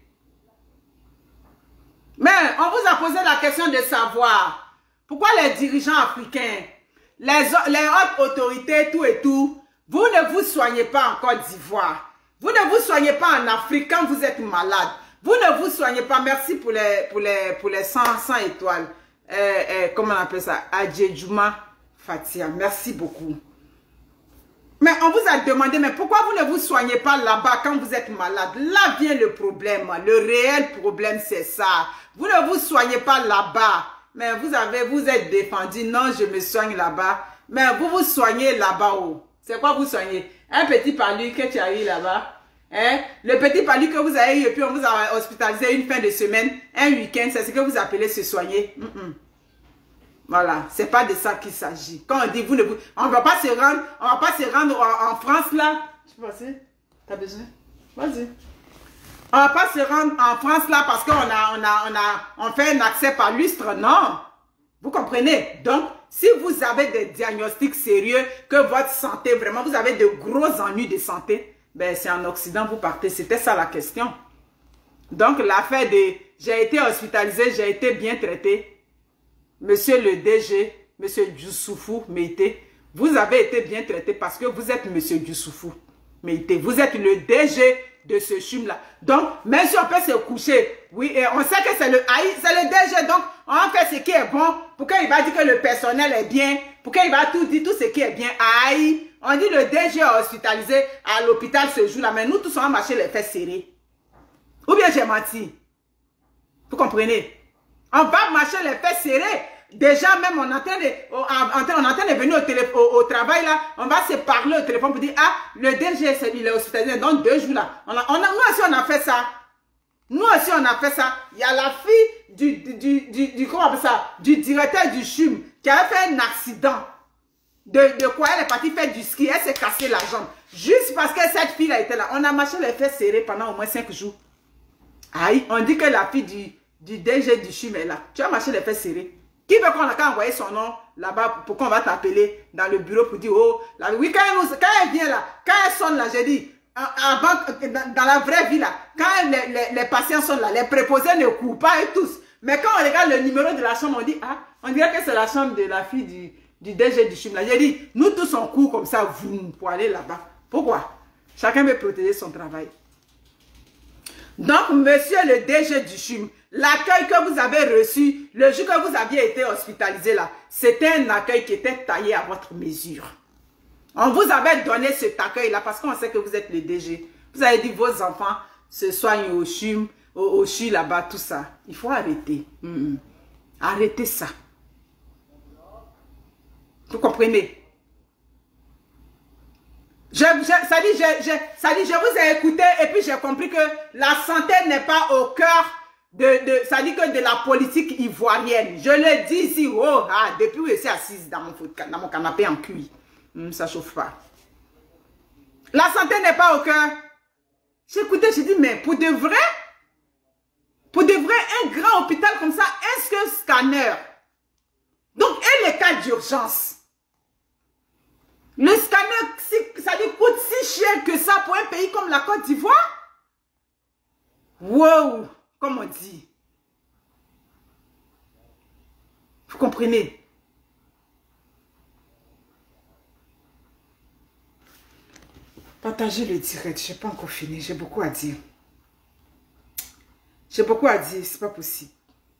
Mais on vous a posé la question de savoir pourquoi les dirigeants africains, les hautes autorités, tout et tout, vous ne vous soignez pas en Côte d'Ivoire. Vous ne vous soignez pas en Afrique quand vous êtes malade. Vous ne vous soignez pas. Merci pour les 100 étoiles. Comment on appelle ça? Adjedjouma Fatia. Merci beaucoup. Mais on vous a demandé, mais pourquoi vous ne vous soignez pas là-bas quand vous êtes malade? Là vient le problème. Le réel problème, c'est ça. Vous ne vous soignez pas là-bas. Mais vous êtes défendu. Non, je me soigne là-bas. Mais vous vous soignez là-bas où? C'est quoi vous soignez? Un petit palu que tu as eu là-bas. Hein? Le petit palu que vous avez eu et puis on vous a hospitalisé une fin de semaine, un week-end, c'est ce que vous appelez se soigner. Voilà, c'est pas de ça qu'il s'agit. Quand on dit on va pas se rendre en France là. Je peux passer? T'as besoin? Vas-y. On va pas se rendre en France là parce qu'on fait un accès par lustre, non. Vous comprenez? Donc, si vous avez des diagnostics sérieux, que votre santé, vraiment, vous avez de gros ennuis de santé, ben c'est en Occident, vous partez. C'était ça la question. Donc, l'affaire de j'ai été hospitalisé, j'ai été bien traité. Monsieur le DG, Monsieur Djoussoufou Meïté, vous avez été bien traité parce que vous êtes Monsieur Djoussoufou Meïté. Vous êtes le DG de ce chum-là. Donc, même si on peut se coucher, oui, et on sait que c'est le DG, donc on fait ce qui est bon, pour qu'il va dire que le personnel est bien, pour qu'il va tout dire, tout ce qui est bien. Aïe, on dit le DG hospitalisé à l'hôpital ce jour-là, mais nous tous on va marcher les fesses serrées. Ou bien j'ai menti. Vous comprenez? On va marcher les fesses serrées. Déjà même on est en train de venir au travail là, on va se parler au téléphone pour dire ah le DG il est hospitalisé dans 2 jours là. Nous aussi on a fait ça. Nous aussi on a fait ça. Il y a la fille comment on appelle ça, du directeur du CHUM qui avait fait un accident. De quoi elle est partie faire du ski, elle s'est cassée la jambe. Juste parce que cette fille là était là. On a marché les fesses serrées pendant au moins 5 jours. Aïe, on dit que la fille du DG du CHUM est là. Tu as marché les fesses serrées. Qui veut qu'on a qu'à envoyer son nom là-bas pour qu'on va t'appeler dans le bureau pour dire oh, là, oui, quand elle vient là, quand elle sonne là, j'ai dit, dans la vraie vie là, quand les patients sont là, les préposés ne courent pas et tous. Mais quand on regarde le numéro de la chambre, on dit ah, on dirait que c'est la chambre de la fille du DG du CHUM là. J'ai dit, nous tous on court comme ça, vous, pour aller là-bas. Pourquoi? Chacun veut protéger son travail. Donc, monsieur le DG du CHUM, l'accueil que vous avez reçu, le jour que vous aviez été hospitalisé là, c'était un accueil qui était taillé à votre mesure. On vous avait donné cet accueil-là parce qu'on sait que vous êtes le DG. Vous avez dit vos enfants se soignent au CHUM, au CHU là-bas, tout ça. Il faut arrêter. Arrêtez ça. Vous comprenez? Ça dit, je vous ai écouté et puis j'ai compris que la santé n'est pas au cœur ça dit que de la politique ivoirienne. Je le dis ici, depuis que je suis assise dans mon canapé en cuir. Ça chauffe pas. La santé n'est pas au cœur. J'ai écouté, j'ai dit, mais pour de vrai, un grand hôpital comme ça, est-ce que scanner? Donc, et les cas d'urgence? Le scanner, ça lui coûte si cher que ça pour un pays comme la Côte d'Ivoire? Wow, comme on dit. Vous comprenez? Partagez le direct, je n'ai pas encore fini, j'ai beaucoup à dire. J'ai beaucoup à dire, c'est pas possible.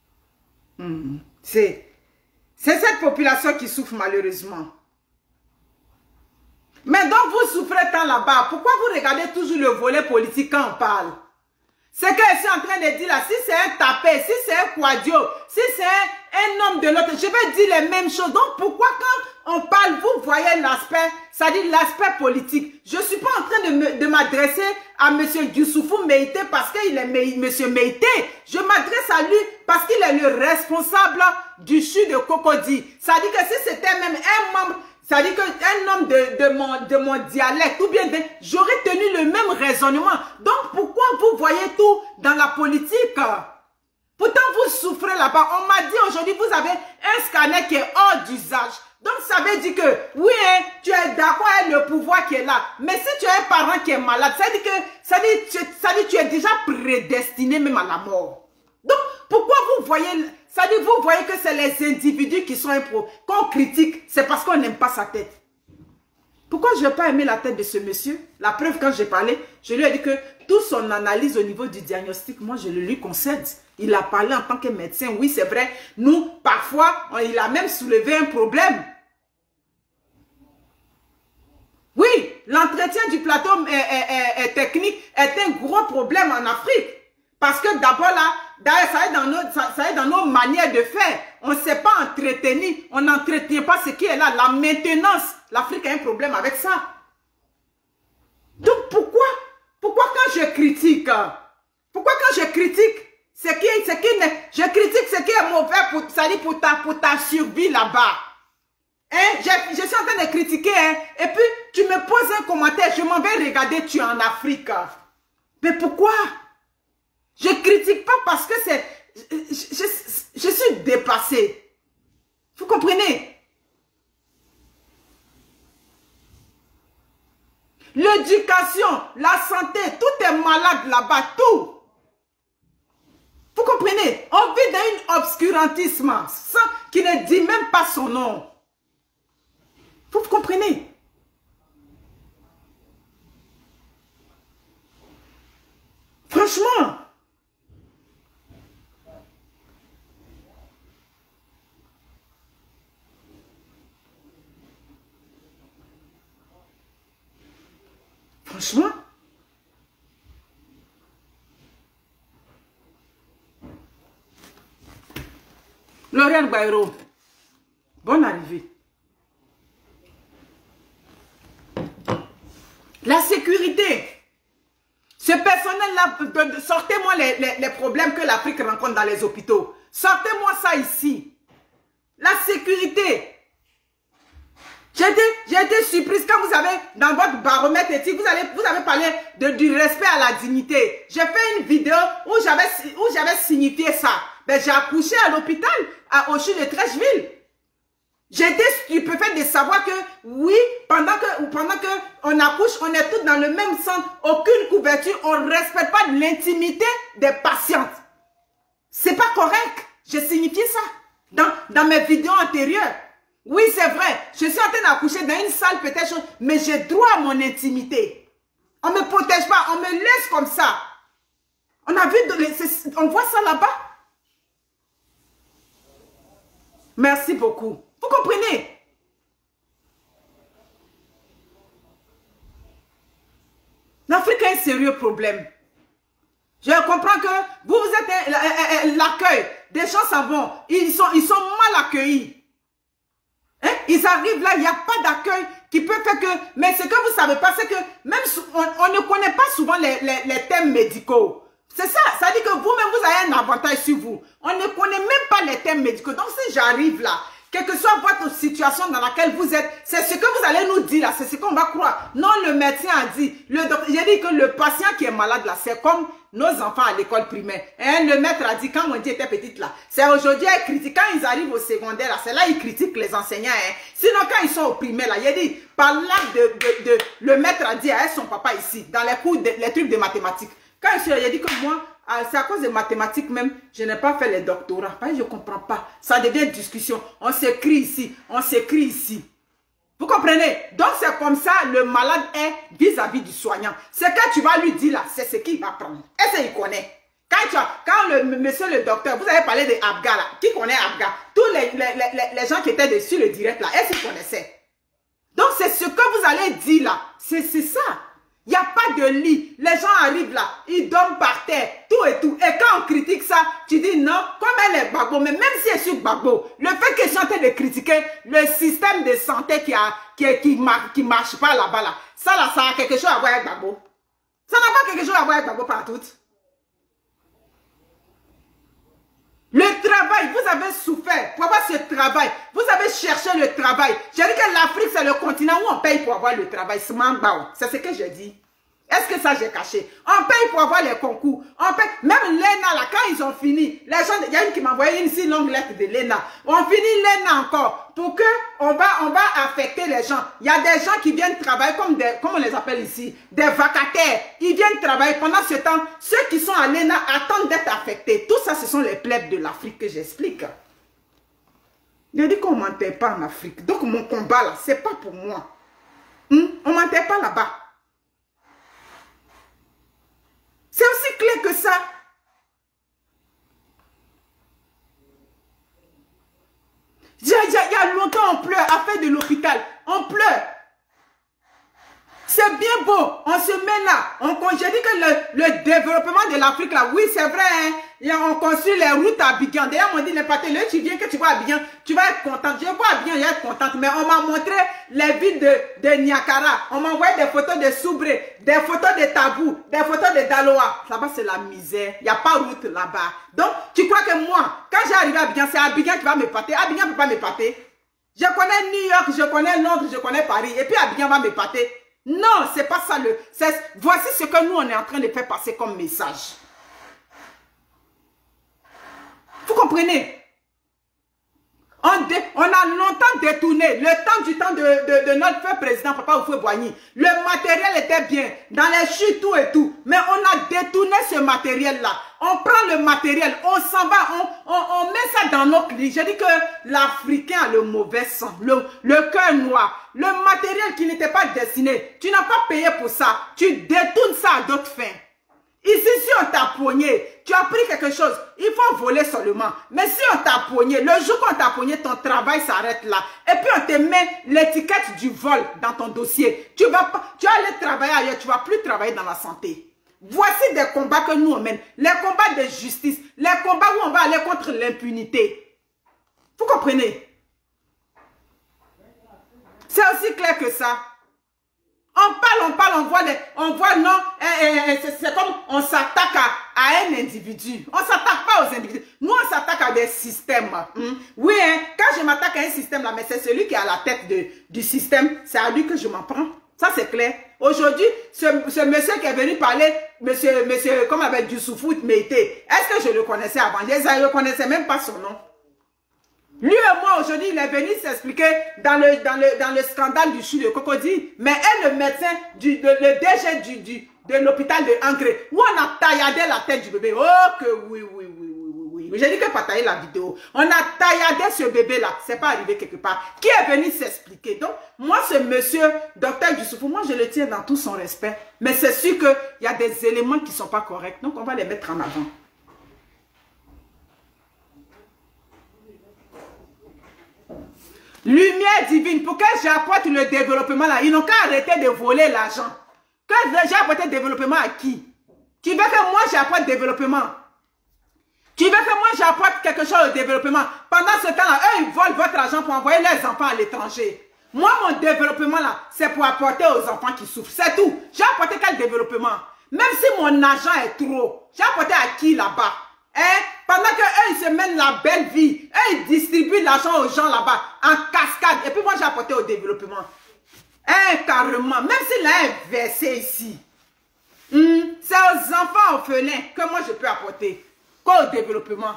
C'est cette population qui souffre malheureusement. Mais donc vous souffrez tant là-bas, pourquoi vous regardez toujours le volet politique quand on parle? C'est que je suis en train de dire là, si c'est un tapé, si c'est un quadio, si c'est un homme de l'autre, je vais dire les mêmes choses. Donc pourquoi quand on parle, vous voyez l'aspect, ça dit l'aspect politique. Je ne suis pas en train de m'adresser à M. Youssoufou Meïté parce qu'il est M. Meïté. Je m'adresse à lui parce qu'il est le responsable du CHU de Cocody. Ça dit que si c'était même un membre, ça dit qu'un homme de mon dialecte, ou bien j'aurais tenu le même raisonnement. Donc pourquoi vous voyez tout dans la politique? Pourtant vous souffrez là-bas. On m'a dit aujourd'hui vous avez un scanner qui est hors d'usage. Donc ça veut dire que oui, hein, tu es d'accord avec le pouvoir qui est là. Mais si tu as un parent qui est malade, ça dit que tu es déjà prédestiné même à la mort. Donc pourquoi vous voyez... Ça dit, vous voyez que c'est les individus qui sont qu'on critique, c'est parce qu'on n'aime pas sa tête. Pourquoi je n'ai pas aimé la tête de ce monsieur? La preuve, quand j'ai parlé, je lui ai dit que toute son analyse au niveau du diagnostic, moi, je le lui concède. Il a parlé en tant que médecin. Oui, c'est vrai. Nous, parfois, il a même soulevé un problème. Oui, l'entretien du plateau technique est un gros problème en Afrique. Parce que d'abord là, ça est dans nos manières de faire. On ne sait pas entretenir, on n'entretient pas ce qui est là. La maintenance, l'Afrique a un problème avec ça. Donc pourquoi quand je critique, je critique ce qui est mauvais pour ta survie là-bas. Hein? Je suis en train de critiquer, hein? Et puis tu me poses un commentaire, je m'en vais regarder, tu es en Afrique. Mais pourquoi? Je ne critique pas parce que c'est... Je suis dépassée. Vous comprenez? L'éducation, la santé, tout est malade là-bas, tout. Vous comprenez? On vit dans un obscurantisme qui ne dit même pas son nom. Vous comprenez? Franchement... Franchement, Laurent Bayrou, bonne arrivée. La sécurité, ce personnel-là, sortez-moi les problèmes que l'Afrique rencontre dans les hôpitaux. Sortez-moi ça ici. La sécurité. J'ai été surprise quand vous avez, dans votre baromètre éthique, vous avez parlé du respect à la dignité. J'ai fait une vidéo où j'avais signifié ça. Ben, j'ai accouché à l'hôpital, au CHU de Trècheville. J'ai été stupéfaite de savoir que, oui, pendant que on accouche, on est tous dans le même centre, aucune couverture, on ne respecte pas l'intimité des patientes. C'est pas correct. J'ai signifié ça dans mes vidéos antérieures. Oui, c'est vrai. Je suis en train d'accoucher dans une salle peut-être, mais j'ai droit à mon intimité. On ne me protège pas, on me laisse comme ça. On a vu, on voit ça là-bas. Merci beaucoup. Vous comprenez? L'Afrique a un sérieux problème. Je comprends que vous êtes l'accueil. Des gens s'en vont. Ils sont mal accueillis. Hein? Ils arrivent là, il n'y a pas d'accueil qui peut faire que... Mais ce que vous ne savez pas, c'est que même on ne connaît pas souvent les thèmes médicaux. C'est ça. Ça dit que vous-même, vous avez un avantage sur vous. On ne connaît même pas les thèmes médicaux. Donc si j'arrive là, quelle que soit votre situation dans laquelle vous êtes, c'est ce que vous allez nous dire là, c'est ce qu'on va croire. Non, le médecin a dit, j'ai dit que le patient qui est malade là, c'est comme nos enfants à l'école primaire. Hein, le maître a dit, quand mon Dieu était petite là, c'est aujourd'hui, elle critique, quand ils arrivent au secondaire là, c'est là ils critiquent les enseignants. Hein. Sinon, quand ils sont au primaire là, il a dit, par l'acte le maître a dit à son papa ici, dans les cours, les trucs de mathématiques. Quand il a dit que moi, c'est à cause des mathématiques même, je n'ai pas fait les doctorats. Je ne comprends pas. Ça devient discussion. On s'écrit ici, on s'écrit ici. Vous comprenez? Donc c'est comme ça, le malade est vis-à-vis du soignant. C'est quand tu vas lui dire là, c'est ce qu'il va prendre. Est-ce qu'il connaît? Quand le monsieur le docteur, vous avez parlé de Abga là, qui connaît Abga? Tous les gens qui étaient dessus le direct là, est-ce qu'ils connaissaient? Donc c'est ce que vous allez dire là, c'est ça. Il n'y a pas de lit. Les gens arrivent là, ils dorment par terre, tout et tout. Et quand on critique ça, tu dis non, comme elle est Gbagbo, mais même si elle est sur Gbagbo, le fait que je suis en train de critiquer le système de santé qui marche pas là-bas, là, ça a quelque chose à voir avec Gbagbo. Ça n'a pas quelque chose à voir avec Gbagbo partout. Le travail, vous avez souffert pour avoir ce travail. Vous avez cherché le travail. J'ai dit que l'Afrique, c'est le continent où on paye pour avoir le travail. C'est ce que j'ai dit. Est-ce que ça, j'ai caché? On paye pour avoir les concours. On paye. Même l'ENA, là, quand ils ont fini, les gens, il y a une qui m'a envoyé une si longue lettre de l'ENA. On finit l'ENA encore pour que on va affecter les gens. Il y a des gens qui viennent travailler comme on les appelle ici, des vacataires. Ils viennent travailler pendant ce temps. Ceux qui sont à l'ENA attendent d'être affectés. Tout ça, ce sont les plèbes de l'Afrique que j'explique. Je dis qu'on ne m'enterre pas en Afrique. Donc mon combat là, c'est pas pour moi. On ne m'enterre pas là-bas. C'est aussi clair que ça. Il y a longtemps, on pleure, à faire de l'hôpital. On pleure. C'est bien beau. On se met là. J'ai dit que le développement de l'Afrique, là, oui, c'est vrai. Hein, on construit les routes à Abidjan. D'ailleurs, on m'a dit, là, tu viens, que tu vois Abidjan, tu vas être contente. Je vois Abidjan, je vais être contente. Mais on m'a montré les villes de Niakara. On m'a envoyé des photos de Soubré, des photos de Tabou, des photos de Daloa. Là-bas, c'est la misère. Il n'y a pas de route là-bas. Donc, tu crois que moi, quand j'ai arrivé à Abidjan, c'est Abidjan qui va me pâter. Abidjan ne peut pas me pâter. Je connais New York, je connais Londres, je connais Paris. Et puis Abidjan va me pâter. Non, c'est pas ça. Voici ce que nous, on est en train de faire passer comme message. Vous comprenez? On a longtemps détourné, le temps de notre feu président, Papa Houphouët-Boigny. Le matériel était bien, dans les chutes, tout et tout. Mais on a détourné ce matériel-là. On prend le matériel, on s'en va, on met ça dans notre lit. Je dis que l'Africain a le mauvais sang, le cœur noir. Le matériel qui n'était pas destiné, tu n'as pas payé pour ça. Tu détournes ça à d'autres fins. Ici, si on t'a pogné, tu as pris quelque chose, il faut voler seulement. Mais si on t'a pogné, le jour qu'on t'a pogné, ton travail s'arrête là. Et puis on te met l'étiquette du vol dans ton dossier. Tu vas aller travailler ailleurs, tu ne vas plus travailler dans la santé. Voici des combats que nous on mène. Les combats de justice, les combats où on va aller contre l'impunité. Vous comprenez? C'est aussi clair que ça. On parle, on voit, non, c'est comme on s'attaque à un individu. On ne s'attaque pas aux individus. Nous, on s'attaque à des systèmes. Oui, hein, quand je m'attaque à un système, là, mais c'est celui qui est à la tête du système, c'est à lui que je m'en prends. Ça, c'est clair. Aujourd'hui, ce monsieur qui est venu parler, monsieur, comme avec Youssoufou Meïté, est-ce que je le connaissais avant? Je ne connaissais même pas son nom. Lui et moi, aujourd'hui, il est venu s'expliquer dans le scandale du chou de Cocody. Mais elle, le médecin, le DG de l'hôpital de Angré, où on a tailladé la tête du bébé. Oh, que oui. J'ai dit que partager la vidéo. On a tailladé ce bébé-là. C'est pas arrivé quelque part. Qui est venu s'expliquer? Donc, moi, ce monsieur, Dr Youssoufou, moi, je le tiens dans tout son respect. Mais c'est sûr qu'il y a des éléments qui ne sont pas corrects. Donc, on va les mettre en avant. Lumière divine, pour que j'apporte le développement là, ils n'ont qu'à arrêter de voler l'argent. Que j'ai apporté le développement à qui? Tu veux que moi j'apporte le développement? Tu veux que moi j'apporte quelque chose au développement? Pendant ce temps-là, eux ils volent votre argent pour envoyer leurs enfants à l'étranger. Moi mon développement là, c'est pour apporter aux enfants qui souffrent. C'est tout. J'ai apporté quel développement? Même si mon argent est trop, j'ai apporté à qui là-bas? Pendant que eux ils se mènent la belle vie, eux ils distribuent l'argent aux gens là-bas en cascade. Et puis moi j'ai apporté au développement. Carrément, même s'il a un verset ici, c'est aux enfants orphelins que moi je peux apporter. Quoi au développement?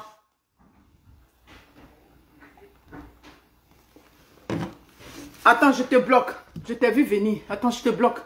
Attends, je te bloque. Je t'ai vu venir. Attends, je te bloque.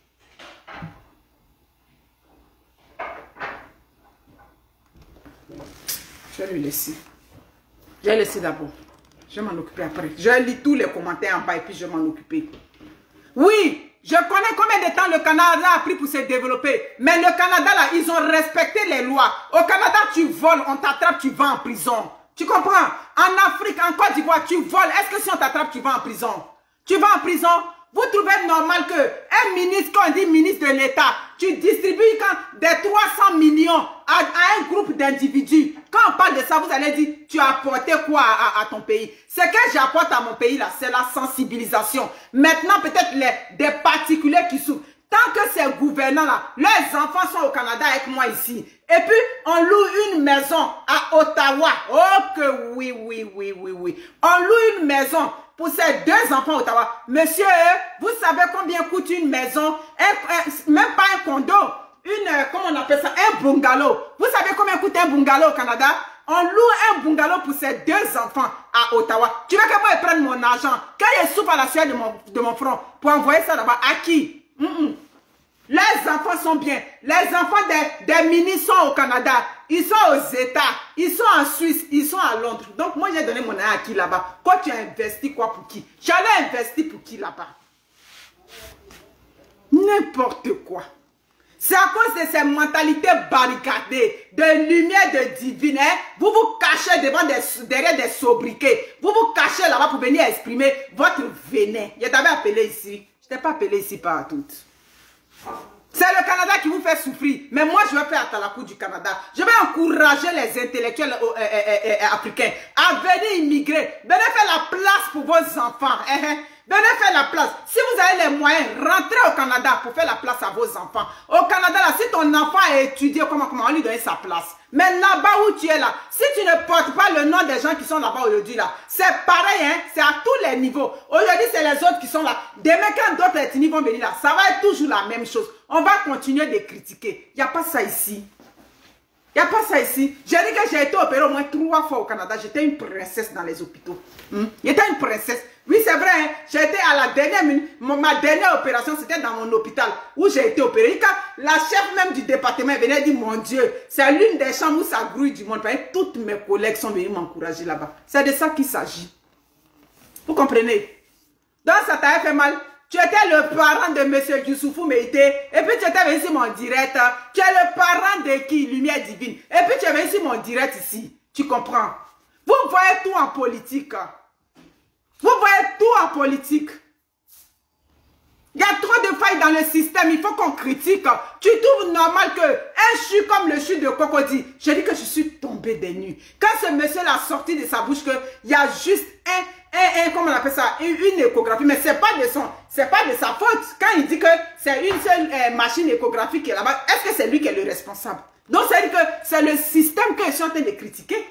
Je vais lui laisser. Je vais laisser d'abord. Je vais m'en occuper après. Je vais lire tous les commentaires en bas et puis je vais m'en occuper. Oui, je connais combien de temps le Canada a pris pour se développer. Mais le Canada, là, ils ont respecté les lois. Au Canada, tu voles, on t'attrape, tu vas en prison. Tu comprends? En Afrique, en Côte d'Ivoire, tu voles. Est-ce que si on t'attrape, tu vas en prison? Tu vas en prison? Vous trouvez normal que un ministre, quand on dit ministre de l'État, tu distribues des 300 millions à un groupe d'individus. Quand on parle de ça, vous allez dire, tu as apporté quoi à ton pays? Ce que j'apporte à mon pays, là, c'est la sensibilisation. Maintenant, peut-être des particuliers qui souffrent. Tant que ces gouvernants-là, leurs enfants sont au Canada avec moi ici. Et puis, on loue une maison à Ottawa. Oh que oui, oui, oui, oui, oui. On loue une maison pour ces deux enfants à Ottawa. Monsieur, vous savez combien coûte une maison? Même pas un condo. Comment on appelle ça? Un bungalow. Vous savez combien coûte un bungalow au Canada? On loue un bungalow pour ces deux enfants à Ottawa. Tu veux que moi je prenne mon argent, quand je souffre à la sueur de mon front, pour envoyer ça là-bas, à qui? Les enfants sont bien. Les enfants des ministres sont au Canada. Ils sont aux États. Ils sont en Suisse. Ils sont à Londres. Donc, moi, j'ai donné mon argent à qui là-bas? Quand tu as investi quoi pour qui? J'allais investir pour qui là-bas? N'importe quoi. C'est à cause de ces mentalités barricadées, de lumière de divine. Hein? Vous vous cachez derrière des sobriquets. Vous vous cachez là-bas pour venir exprimer votre venin. Je t'avais appelé ici. Je ne t'ai pas appelé ici par toutes. C'est le Canada qui vous fait souffrir. Mais moi, je vais faire Atalakou du Canada. Je vais encourager les intellectuels africains à venir immigrer. Venez faire la place pour vos enfants. Venez faire la place. Si vous avez les moyens, rentrez au Canada pour faire la place à vos enfants. Au Canada, là, si ton enfant a étudié, comment on lui donne sa place. Mais là-bas où tu es là, si tu ne portes pas le nom des gens qui sont là-bas aujourd'hui, là, c'est pareil, hein, c'est à tous les niveaux. Aujourd'hui, c'est les autres qui sont là. Demain, quand d'autres ethnies vont venir là, ça va être toujours la même chose. On va continuer de critiquer. Il n'y a pas ça ici. Il n'y a pas ça ici. J'ai dit que j'ai été opérée au moins 3 fois au Canada. J'étais une princesse dans les hôpitaux. J'étais une princesse. Oui, c'est vrai. Hein? J'ai été à la dernière minute. Ma dernière opération, c'était dans mon hôpital où j'ai été opérée. Quand la chef même du département venait dire, mon Dieu, c'est l'une des chambres où ça grouille du monde. Toutes mes collègues sont venus m'encourager là-bas. C'est de ça qu'il s'agit. Vous comprenez? Donc, ça t'a fait mal. Tu étais le parent de M. Youssoufou Meïté. Et puis tu étais venu sur mon direct. Tu es le parent de qui? Lumière divine. Et puis tu es venu sur mon direct ici. Tu comprends? Vous voyez tout en politique. Vous voyez tout en politique. Il y a trop de failles dans le système. Il faut qu'on critique. Tu trouves normal qu'un CHU comme le CHU de Cocody, je dis que je suis tombée des nues. Quand ce monsieur l'a sorti de sa bouche qu'il y a juste comment on appelle ça, une échographie, mais c'est pas de sa faute. Quand il dit que c'est une seule machine échographique qui est là-bas, est-ce que c'est lui qui est le responsable? Donc ça veut dire que c'est le système que je suis en train de critiquer.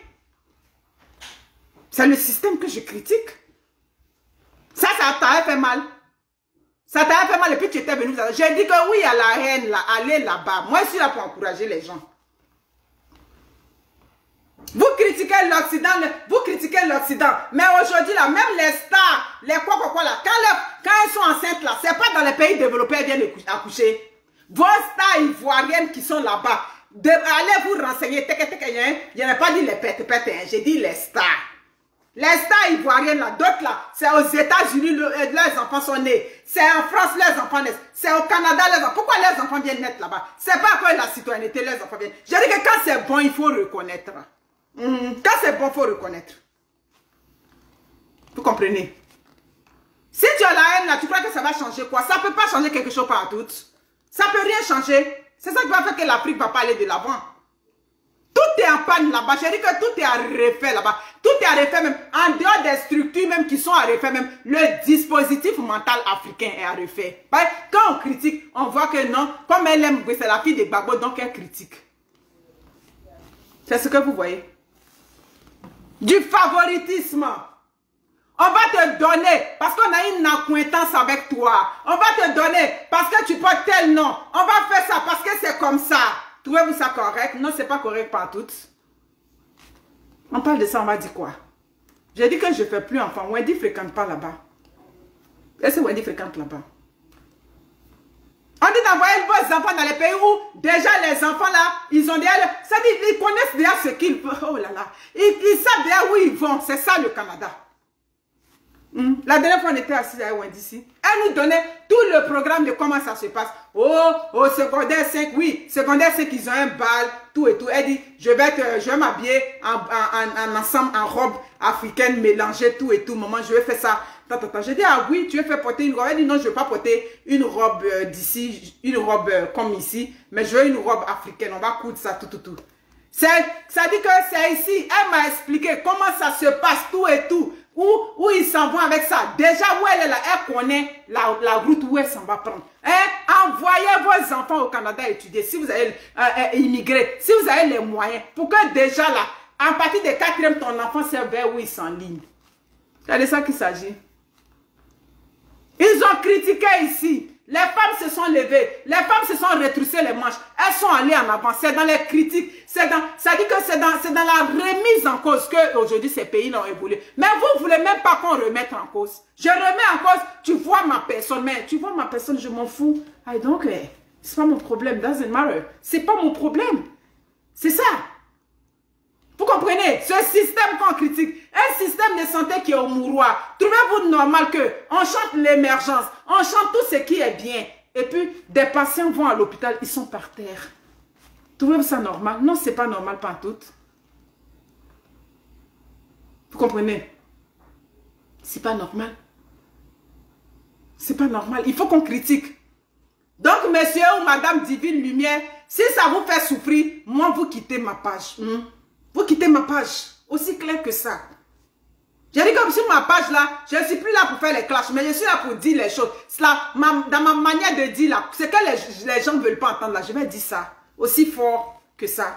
C'est le système que je critique. Ça t'a fait mal. Ça t'a fait mal et puis tu étais venu. J'ai dit que oui à la haine, là, allez là-bas. Moi, je suis là pour encourager les gens. Vous critiquez l'Occident, mais aujourd'hui, là, même les stars, les quoi là, quand elles sont enceintes, là, c'est pas dans les pays développés, elles viennent accoucher. Vos stars ivoiriennes qui sont là-bas, allez vous renseigner. Je n'ai pas dit les pète-pète, hein, j'ai dit les stars. Les stars ivoiriennes là, d'autres là, c'est aux États-Unis, leurs enfants sont nés. C'est en France, leurs enfants naissent. C'est au Canada, leurs enfants. Pourquoi leurs enfants viennent naître là-bas? C'est pas que la citoyenneté, leurs enfants viennent. Je dis que quand c'est bon, il faut reconnaître. Quand c'est bon, il faut reconnaître. Vous comprenez? Si tu as la haine là, tu crois que ça va changer quoi? Ça ne peut pas changer quelque chose par tout. Ça ne peut rien changer. C'est ça qui va faire que l'Afrique va pas aller de l'avant. Tout est en panne là-bas. Je dis que tout est à refaire là-bas. Tout est à refaire même. En dehors des structures même qui sont à refaire même, le dispositif mental africain est à refaire. Quand on critique, on voit que non, comme elle aime, c'est la fille de Gbagbo, donc elle critique. C'est ce que vous voyez. Du favoritisme. On va te donner parce qu'on a une acquaintance avec toi. On va te donner parce que tu portes tel nom. On va faire ça parce que c'est comme ça. Trouvez-vous ça correct? Non, c'est pas correct partout. On parle de ça, on va dire quoi? J'ai dit que je ne fais plus enfant. Wendy ne fréquente pas là-bas. Est-ce que Wendy fréquente là-bas? On dit d'envoyer vos enfants dans les pays où déjà les enfants là, ils ont déjà... Ça dit, ils connaissent déjà ce qu'ils... Oh là là. Ils savent déjà où ils vont. C'est ça le Canada. La dernière fois, on était assis à Wendy ici. Elle nous donnait tout le programme de comment ça se passe. Oh, au secondaire 5, oui, secondaire 5, ils ont un bal, tout et tout. Elle dit, je vais m'habiller en ensemble, en robe africaine, mélanger tout et tout. Maman, je vais faire ça. J'ai dit, ah oui, tu veux faire porter une robe. Elle dit, non, je ne veux pas porter une robe d'ici, une robe comme ici, mais je veux une robe africaine. On va coudre ça, tout. Ça dit que c'est ici. Elle m'a expliqué comment ça se passe, tout et tout. Où ils s'en vont avec ça. Déjà où elle est là, elle connaît la route où elle s'en va prendre. Envoyez vos enfants au Canada étudier. Si vous allez immigrer, si vous avez les moyens, pour que déjà là, à partir de 4e, ton enfant sait vers où il s'enligne. C'est de ça qu'il s'agit. Ils ont critiqué ici. Les femmes se sont levées. Les femmes se sont retroussées les manches. Elles sont allées en avant. C'est dans les critiques. Ça dit que c'est dans la remise en cause qu'aujourd'hui ces pays ont évolué. Mais vous ne voulez même pas qu'on remette en cause. Je remets en cause. Tu vois ma personne. Mais tu vois ma personne, je m'en fous. Donc, c'est pas mon problème. Doesn't matter. C'est pas mon problème. C'est ça. Vous comprenez? Ce système qu'on critique, un système de santé qui est au mouroir. Trouvez-vous normal qu'on chante l'émergence, on chante tout ce qui est bien. Et puis, des patients vont à l'hôpital, ils sont par terre. Trouvez-vous ça normal? Non, c'est pas normal partout. Vous comprenez? C'est pas normal. C'est pas normal. Il faut qu'on critique. Donc, monsieur ou madame Divine Lumière, si ça vous fait souffrir, moi, vous quittez ma page. Vous quittez ma page. Aussi clair que ça. J'ai dit que sur ma page là, je ne suis plus là pour faire les clashs, mais je suis là pour dire les choses. Dans ma manière de dire là, c'est que les gens ne veulent pas entendre là, je vais dire ça. Aussi fort que ça.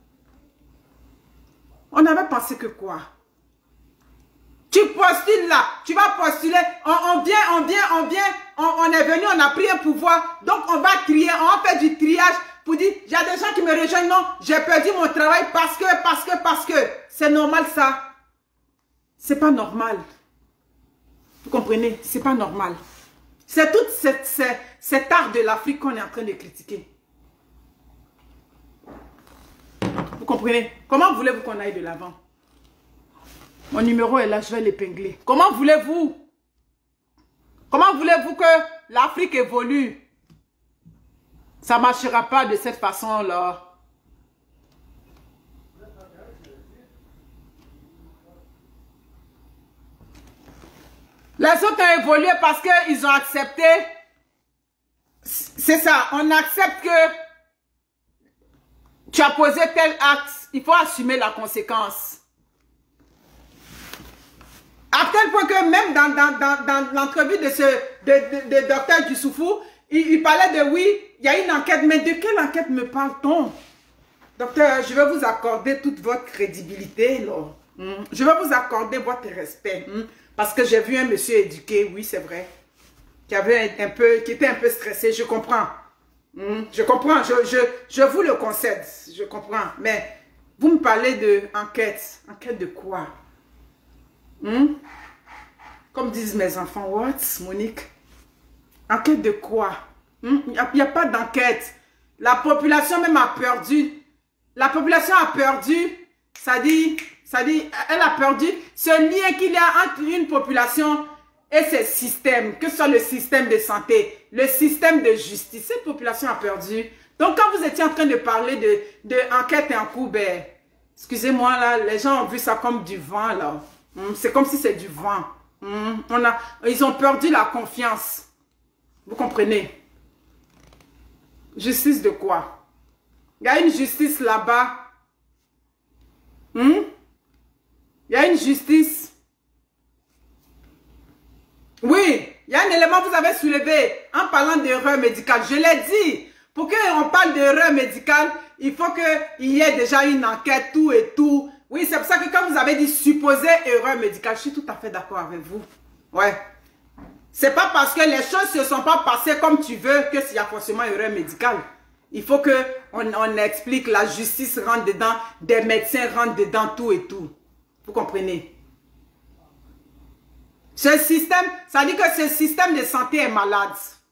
On avait pensé que quoi? Tu postules là, tu vas postuler, on est venu, on a pris un pouvoir, donc on va trier, on va faire du triage. Pour dire, il y a des gens qui me rejoignent, non, j'ai perdu mon travail parce que, c'est normal ça. C'est pas normal. Vous comprenez? C'est pas normal. C'est tout cet art de l'Afrique qu'on est en train de critiquer. Vous comprenez? Comment voulez-vous qu'on aille de l'avant? Mon numéro est là, je vais l'épingler. Comment voulez-vous? Comment voulez-vous que l'Afrique évolue? Ça ne marchera pas de cette façon-là. Les autres ont évolué parce qu'ils ont accepté. C'est ça, on accepte que tu as posé tel acte. Il faut assumer la conséquence. À tel point que même dans l'entrevue de docteur Youssoufou, il parlait de oui, il y a une enquête, mais de quelle enquête me parle-t-on? Docteur, je vais vous accorder toute votre crédibilité, là. Je vais vous accorder votre respect. Parce que j'ai vu un monsieur éduqué, oui, c'est vrai, qui était un peu stressé, je comprends. Je comprends, je vous le concède, je comprends. Mais vous me parlez de enquête. Enquête de quoi? Comme disent mes enfants, what, Monique? Enquête de quoi? Il n'y a pas d'enquête. La population même a perdu La population a perdu, ça dit, elle a perdu ce lien qu'il y a entre une population et ses systèmes, que ce soit le système de santé, le système de justice. Cette population a perdu. Donc, quand vous étiez en train de parler de enquête en cours, ben, excusez-moi, là, les gens ont vu ça comme du vent, là. C'est comme si c'est du vent. Ils ont perdu la confiance. Vous comprenez? Justice de quoi? Il y a une justice là-bas. Il y a une justice. Oui, il y a un élément que vous avez soulevé en parlant d'erreur médicale. Je l'ai dit. Pour qu'on parle d'erreur médicale, il faut qu'il y ait déjà une enquête, tout et tout. Oui, c'est pour ça que quand vous avez dit supposée erreur médicale, je suis tout à fait d'accord avec vous. Ouais. C'est pas parce que les choses ne se sont pas passées comme tu veux que s'il y a forcément erreur médicale. Il faut qu'on explique, la justice rentre dedans, des médecins rentrent dedans, tout et tout. Vous comprenez? Ce système, ça dit que ce système de santé est malade.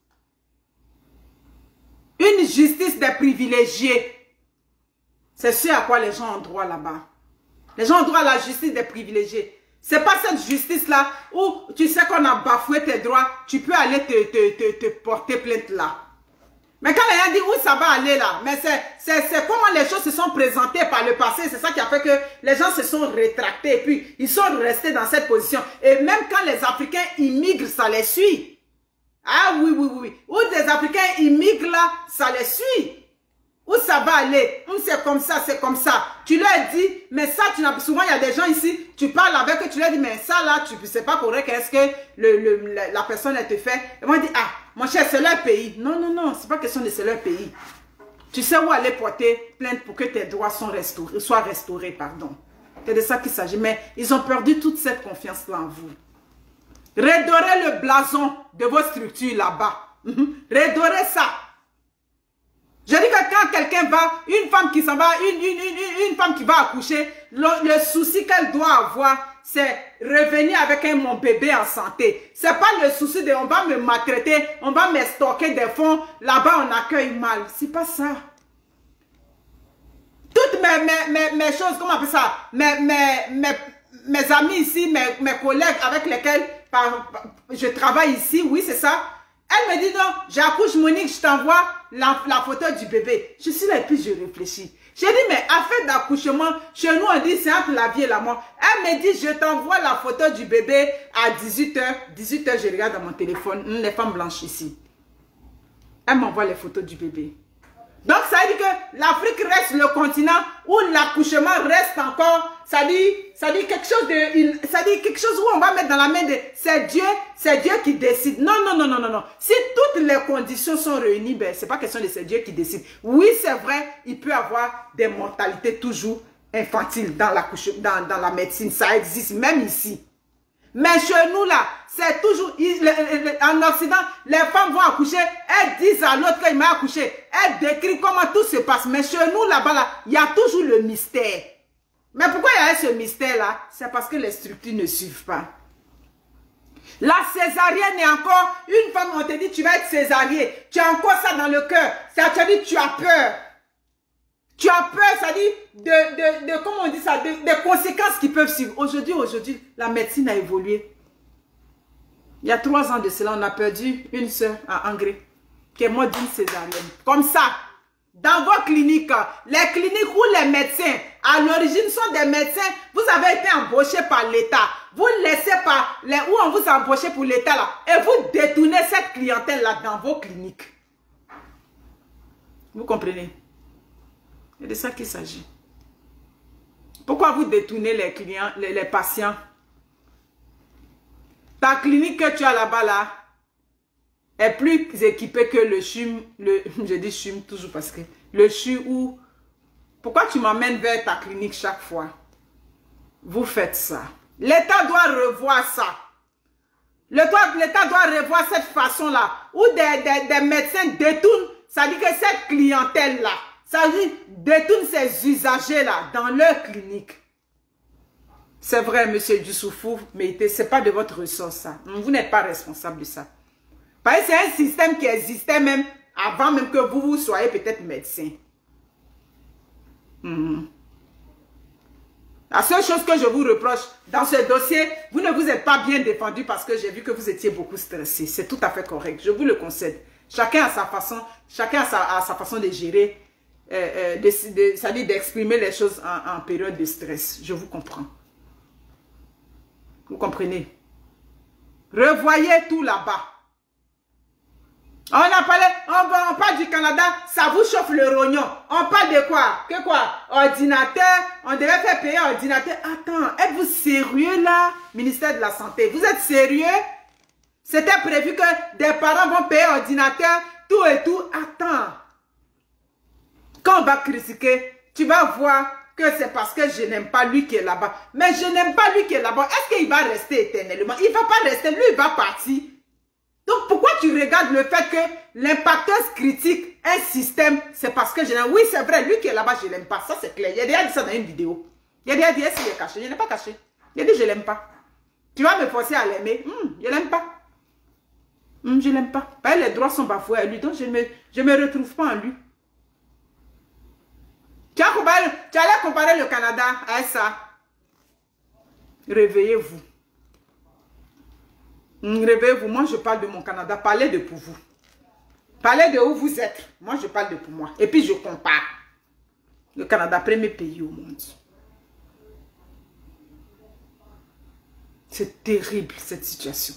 Une justice des privilégiés. C'est ce à quoi les gens ont droit là-bas. Les gens ont droit à la justice des privilégiés. C'est pas cette justice-là où tu sais qu'on a bafoué tes droits, tu peux aller te porter plainte là. Mais quand les gens disent où ça va aller là, mais c'est comment les choses se sont présentées par le passé, c'est ça qui a fait que les gens se sont rétractés et puis ils sont restés dans cette position. Et même quand les Africains immigrent, ça les suit. Ah oui, oui, oui. Où des Africains immigrent là, ça les suit. Où ça va aller? C'est comme ça, c'est comme ça. Tu leur dis, mais ça, tu n'as souvent, il y a des gens ici, tu parles avec eux, tu leur dis, mais ça là, tu ne sais pas correct, est-ce que la personne, elle te fait? Ils vont dire, ah, mon cher, c'est leur pays. Non, non, non, c'est pas question de c'est leur pays. Tu sais où aller porter plainte pour que tes droits soient restaurés, pardon. C'est de ça qu'il s'agit. Mais ils ont perdu toute cette confiance-là en vous. Redorez le blason de vos structures là-bas. Redorez ça. Je dis que quand quelqu'un va, une femme qui s'en va, une femme qui va accoucher, le souci qu'elle doit avoir, c'est revenir avec mon bébé en santé. C'est pas le souci de on va me maltraiter, on va me stocker des fonds, là-bas on accueille mal. C'est pas ça. Toutes mes choses, comment on appelle ça, mes amis ici, mes collègues avec lesquels je travaille ici, oui c'est ça. Elle me dit non, j'accouche Monique, je t'envoie la photo du bébé. Je suis là et puis je réfléchis. J'ai dit mais affaire d'accouchement, chez nous on dit c'est entre la vie et la mort. Elle me dit je t'envoie la photo du bébé à 18 h. 18 h je regarde dans mon téléphone, les femmes blanches ici. Elle m'envoie les photos du bébé. Donc ça veut dire que l'Afrique reste le continent où l'accouchement reste encore, ça dit quelque chose de, ça dit quelque chose où on va mettre dans la main de, c'est Dieu qui décide. Non, non, non, non, non, non. Si toutes les conditions sont réunies, ben c'est pas question de c'est Dieu qui décide. Oui, c'est vrai, il peut y avoir des mortalités toujours infantiles dans la médecine, ça existe même ici. Mais chez nous là, c'est toujours, en Occident, les femmes vont accoucher, elles disent à l'autre qu'il m'a accouché, elles décrivent comment tout se passe. Mais chez nous là-bas, là, il y a toujours le mystère. Mais pourquoi il y a ce mystère là? C'est parce que les structures ne suivent pas. La césarienne est encore, une femme on te dit tu vas être césariée, tu as encore ça dans le cœur, ça te dit tu as peur. Tu as peur, ça dit, comment on dit ça, des conséquences qui peuvent suivre. Aujourd'hui, la médecine a évolué. Il y a 3 ans de cela, on a perdu une soeur à Angré, qui est morte d'une césarienne. Comme ça, dans vos cliniques, les cliniques où les médecins, à l'origine, sont des médecins, vous avez été embauchés par l'État. Vous laissez pas, où on vous a embauché pour l'État là, et vous détournez cette clientèle-là dans vos cliniques. Vous comprenez? C'est de ça qu'il s'agit. Pourquoi vous détournez les clients, les patients? Ta clinique que tu as là-bas, là, est plus équipée que le CHUM, je dis CHUM toujours parce que le CHU où... Pourquoi tu m'emmènes vers ta clinique chaque fois? Vous faites ça. L'État doit revoir ça. L'État doit revoir cette façon-là, où des médecins détournent, ça dit que cette clientèle-là, ça dit détourne ces usagers-là dans leur clinique. C'est vrai, monsieur Dussoufou, mais ce n'est pas de votre ressort, ça. Vous n'êtes pas responsable de ça. Parce que c'est un système qui existait même avant même que vous soyez peut-être médecin. La seule chose que je vous reproche dans ce dossier, vous ne vous êtes pas bien défendu parce que j'ai vu que vous étiez beaucoup stressé. C'est tout à fait correct. Je vous le concède. Chacun a sa façon, de gérer, c'est-à-dire d'exprimer les choses en période de stress. Je vous comprends. Vous comprenez? Revoyez tout là-bas. On a parlé, on parle du Canada, ça vous chauffe le rognon. On parle de quoi? Que quoi? Ordinateur, on devait faire payer ordinateur. Attends, êtes-vous sérieux là, ministère de la Santé? Vous êtes sérieux? C'était prévu que des parents vont payer ordinateur, tout et tout. Attends. Quand on va critiquer, tu vas voir que c'est parce que je n'aime pas lui qui est là-bas. Mais je n'aime pas lui qui est là-bas. Est-ce qu'il va rester éternellement? Il ne va pas rester, lui il va partir. Donc, pourquoi tu regardes le fait que l'impacteuse critique un système, c'est parce que je n'aime... Oui, c'est vrai, lui qui est là-bas, je ne l'aime pas. Ça, c'est clair. Il a déjà dit ça dans une vidéo. Il a déjà dit, est-ce qu'il est caché? Je n'ai pas caché. Il a dit, je ne l'aime pas. Tu vas me forcer à l'aimer? Je ne l'aime pas. Je ne l'aime pas. Ben, les droits sont bafoués à lui, donc je ne me retrouve pas en lui. Tu allais comparer le Canada à ça. Réveillez-vous. Réveillez-vous, moi je parle de mon Canada, parlez de pour vous. Parlez de où vous êtes, moi je parle de pour moi. Et puis je compare. Le Canada, premier pays au monde. C'est terrible cette situation.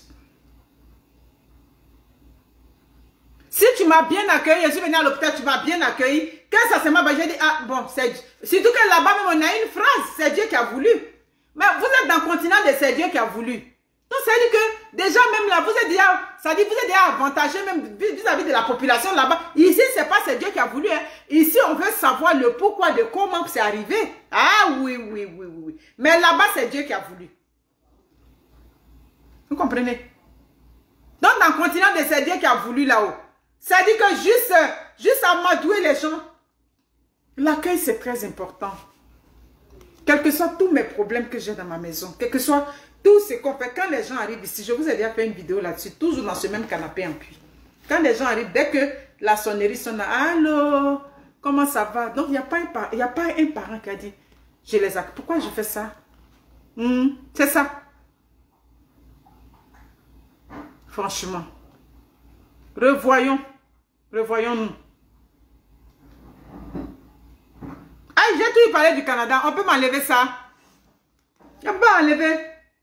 Si tu m'as bien accueilli, je suis venu à l'hôpital, tu m'as bien accueilli. Quand ça s'est mal, j'ai dit, ah bon, c'est... Surtout que là-bas même on a une phrase, c'est Dieu qui a voulu. Mais vous êtes dans le continent de c'est Dieu qui a voulu. Donc, ça veut dire que déjà, même là, vous êtes déjà avantagé même vis-à-vis de la population là-bas. Ici, c'est pas c'est Dieu qui a voulu. Hein. Ici, on veut savoir le pourquoi de comment c'est arrivé. Ah oui. Mais là-bas, c'est Dieu qui a voulu. Vous comprenez? Donc, dans le continent de c'est Dieu qui a voulu là-haut. Ça dit que juste à m'adouer les gens, l'accueil, c'est très important. Quels que soient tous mes problèmes que j'ai dans ma maison, quel que soit tout ce qu'on fait, quand les gens arrivent ici, je vous ai déjà fait une vidéo là-dessus, toujours dans ce même canapé en cuir. Quand les gens arrivent, dès que la sonnerie sonne, allô, comment ça va? Donc, il n'y a pas un parent qui a dit, je les accueille. Pourquoi je fais ça? C'est ça. Franchement. Revoyons-nous. Ah, j'ai toujours parlé du Canada. On peut m'enlever ça. Il n'y a pas à enlever.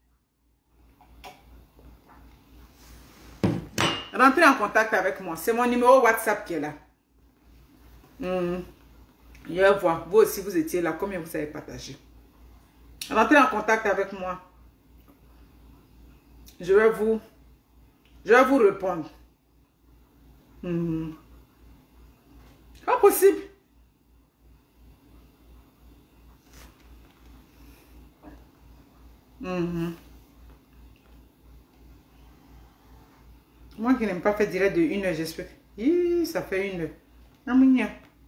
Rentrez en contact avec moi. C'est mon numéro WhatsApp qui est là. Je vais voir. Vous aussi, vous étiez là. Combien vous avez partagé? Rentrez en contact avec moi. Je vais vous répondre. Pas possible. Moi qui n'aime pas faire direct de 1 heure, j'espère. Ça fait 1 heure.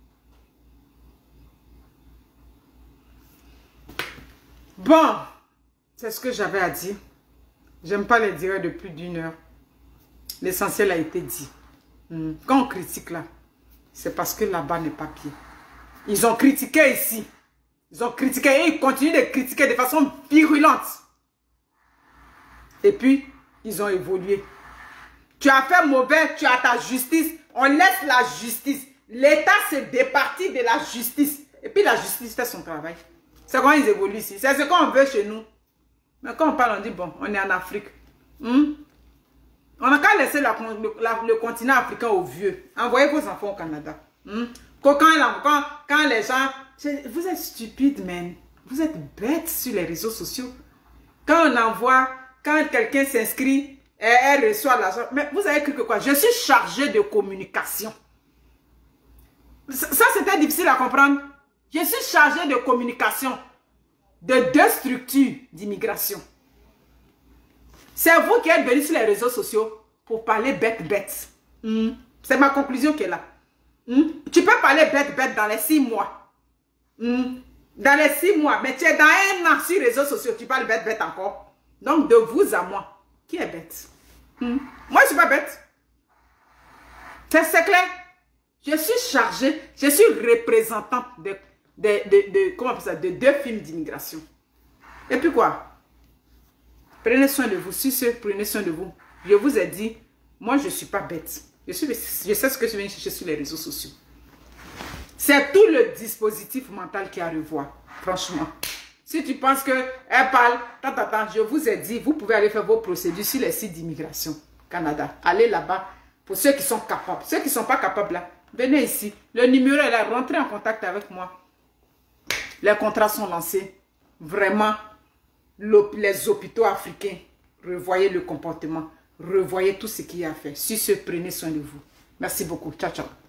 Bon, c'est ce que j'avais à dire. J'aime pas les directs de plus d'1 heure. L'essentiel a été dit. Quand on critique là, c'est parce que là-bas n'est pas bien. Ils ont critiqué ici. Ils ont critiqué et ils continuent de critiquer de façon virulente. Et puis, ils ont évolué. Tu as fait mauvais, tu as ta justice. On laisse la justice. L'État se départit de la justice. Et puis la justice fait son travail. C'est comment ils évoluent ici. C'est ce qu'on veut chez nous. Mais quand on parle, on dit, bon, on est en Afrique. On n'a qu'à laisser le continent africain aux vieux. Envoyez vos enfants au Canada. Quand les gens... Vous êtes stupides, man. Vous êtes bêtes sur les réseaux sociaux. Quand on envoie, quand quelqu'un s'inscrit, elle reçoit l'argent. Mais vous avez cru que quoi? Je suis chargée de communication. Ça, c'était difficile à comprendre. Je suis chargée de communication de 2 structures d'immigration. C'est vous qui êtes venus sur les réseaux sociaux pour parler bête. C'est ma conclusion qui est là. Tu peux parler bête dans les 6 mois. Dans les 6 mois. Mais tu es dans 1 an sur les réseaux sociaux. Tu parles bête encore. Donc de vous à moi. Qui est bête? Moi je ne suis pas bête. C'est clair. Je suis chargée. Je suis représentante comment on appelle ça, de 2 films d'immigration. Et puis quoi? Prenez soin de vous. Si prenez soin de vous. Je vous ai dit, moi je ne suis pas bête. Je sais ce que je viens chercher sur les réseaux sociaux. C'est tout le dispositif mental qui a à revoir. Franchement. Si tu penses qu'elle parle, je vous ai dit, vous pouvez aller faire vos procédures sur les sites d'immigration Canada. Allez là-bas pour ceux qui sont capables. Ceux qui ne sont pas capables là, venez ici. Le numéro est là, rentrez en contact avec moi. Les contrats sont lancés. Vraiment, les hôpitaux africains, revoyez le comportement. Revoyez tout ce qu'il y a à faire. Si ce, prenez soin de vous. Merci beaucoup. Ciao, ciao.